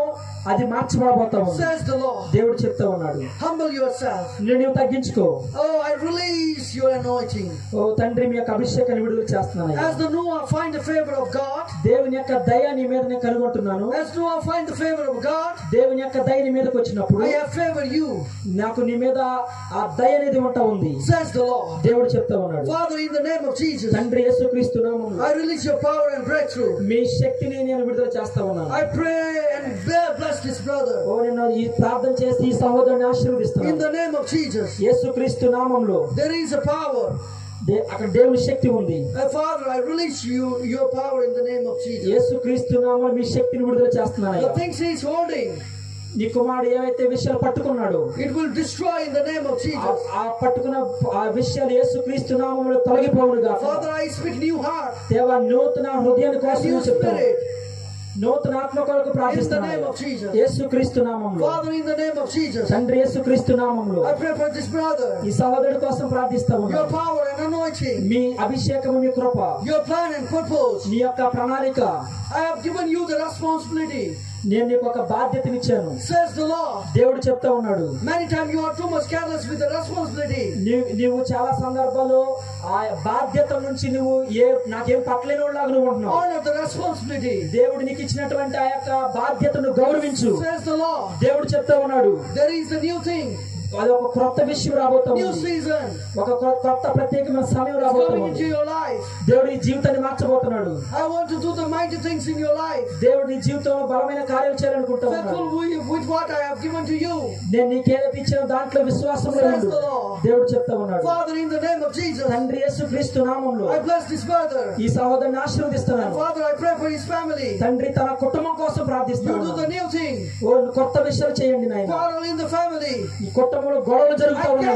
అది మార్చబడబోతా ఉంది. Says the Lord. దేవుడు చెప్తా ఉన్నాడు. Humble yourself. నేను తగ్గించుకో. Oh, I release your anointing. ఓ తండ్రి మీ యొక్క అభిషేకాన్ని విడుదల చేస్తున్నాను. As the Noah find the favor of God. దేవుని యొక్క దయ నీ మీద నేను కనుగొంటున్నాను. As Noah find the favor of God. దేవుని యొక్క దయ నీ మీదకి వచ్చినప్పుడు I have favored you. నాకు నీ మీద ఆ దయ అనేది ఉంటా ఉంది. Says the Lord. దేవుడు చెప్తా ఉన్నాడు. Father, in the name of Jesus. తండ్రి యేసుక్రీస్తు నామములో I release your power and breakthrough. మీ శక్తిని నేను విడుదల చేస్తా ఉన్నాను. I pray and bless this brother. ఓ నేను ఈ ప్రార్థన చేసి ఈ సహోదరుని ఆశీర్వదిస్తున్నాను. In the name of Jesus. యేసుక్రీస్తు నామములో There is a power. అక్కడ దేవుని శక్తి ఉంది. Father, I release you your power in the name of Jesus. యేసుక్రీస్తు నామములో మీ శక్తిని విడుదల చేస్తున్నాను. The things he is holding, నీ కుమారుడు ఏవైతే విషయాలు పట్టుకున్నాడు, it will destroy in the name of Jesus. ఆ పట్టుకున్న ఆ విషయాలు యేసుక్రీస్తు నామములో తొలగిపోవును గాక. Father, I speak new heart. దేవా నూతన హృదయాన్ని కోసం చెప్తాను. Spirit. నూతన ఆత్మ కొరకు ప్రార్థిస్తున్నాను. యేసుక్రీస్తు నామములో. Father, in the name of Jesus. తండ్రి యేసుక్రీస్తు నామములో. I pray for this brother. ఈ సహోదరుడి కోసం ప్రార్థిస్తా ఉన్నాను. Your power and anointing. మీ అభిషేకము మీ కృప. Your plan and purpose. నీ యొక్క ప్రణాళిక. I have given you the responsibility. నేను నీకు ఒక బాధ్యతనిచ్చాను. Says the Lord. దేవుడు చెప్తా ఉన్నాడు. Many times you are too much careless with the responsibility. నీవు చాలా సందర్భాల్లో ఆ బాధ్యత నుంచి నువ్వు ఏ నాకేం పట్టలేని వాళ్ళగా నువ్వు ఉంటున్నావు. Honor the responsibility. దేవుడు నీకు ఇచ్చినటువంటి ఆ యొక్క బాధ్యతను గౌరవించు. Says the Lord. దేవుడు చెప్తా ఉన్నాడు. There is a new thing. అది ఒక కొత్త విషయం రాబోతుంది. New season. ఒక కొత్త ప్రత్యేకమైన సమయం రాబోతుంది. దేవుడు నీ జీవితాన్ని మార్చబోతున్నాడు. I want to do the mighty things in your life. దేవుడు నీ జీవితంలో బలమైన కార్యాలు చేయాలనుకుంటున్నాడు. With what I have given to you. నేను నీకేదైతే ఇచ్చిన దాంట్లో విశ్వాసంలో ఉండు. దేవుడు చెప్తా ఉన్నాడు. Father, in the name of Jesus. తండ్రి యేసుక్రీస్తు నామములో. I bless this brother. ఈ సహోదరుని ఆశీర్వదిస్తున్నాను. Father, I pray for his family. తండ్రి తన కుటుంబం కోసం ప్రార్థిస్తున్నాను. You do the new thing. ఓ కొత్త విషయాలు చేయండి నాయనా. Father, in the family. ఈ కుటుంబంలో గొడవలు జరుగుతా ఉన్నాయి.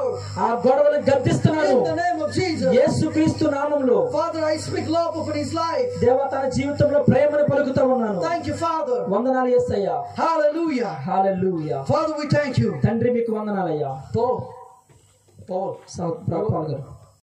ఆ గొడవలను గద్దిస్తున్నాను. In the name of Jesus. యేసుక్రీస్తు నామములో. Father, I speak love upon his life. దేవా తన జీవితంలో ప్రేమను పలుకుతా ఉన్నాను. Thank you, Father. వందనాలు యేసయ్యా. Hallelujah. Hallelujah. Father, we thank you. తండ్రి మీకు వందనాలయ్యా. Paul. Paul. సౌత్ పాల్ గారు.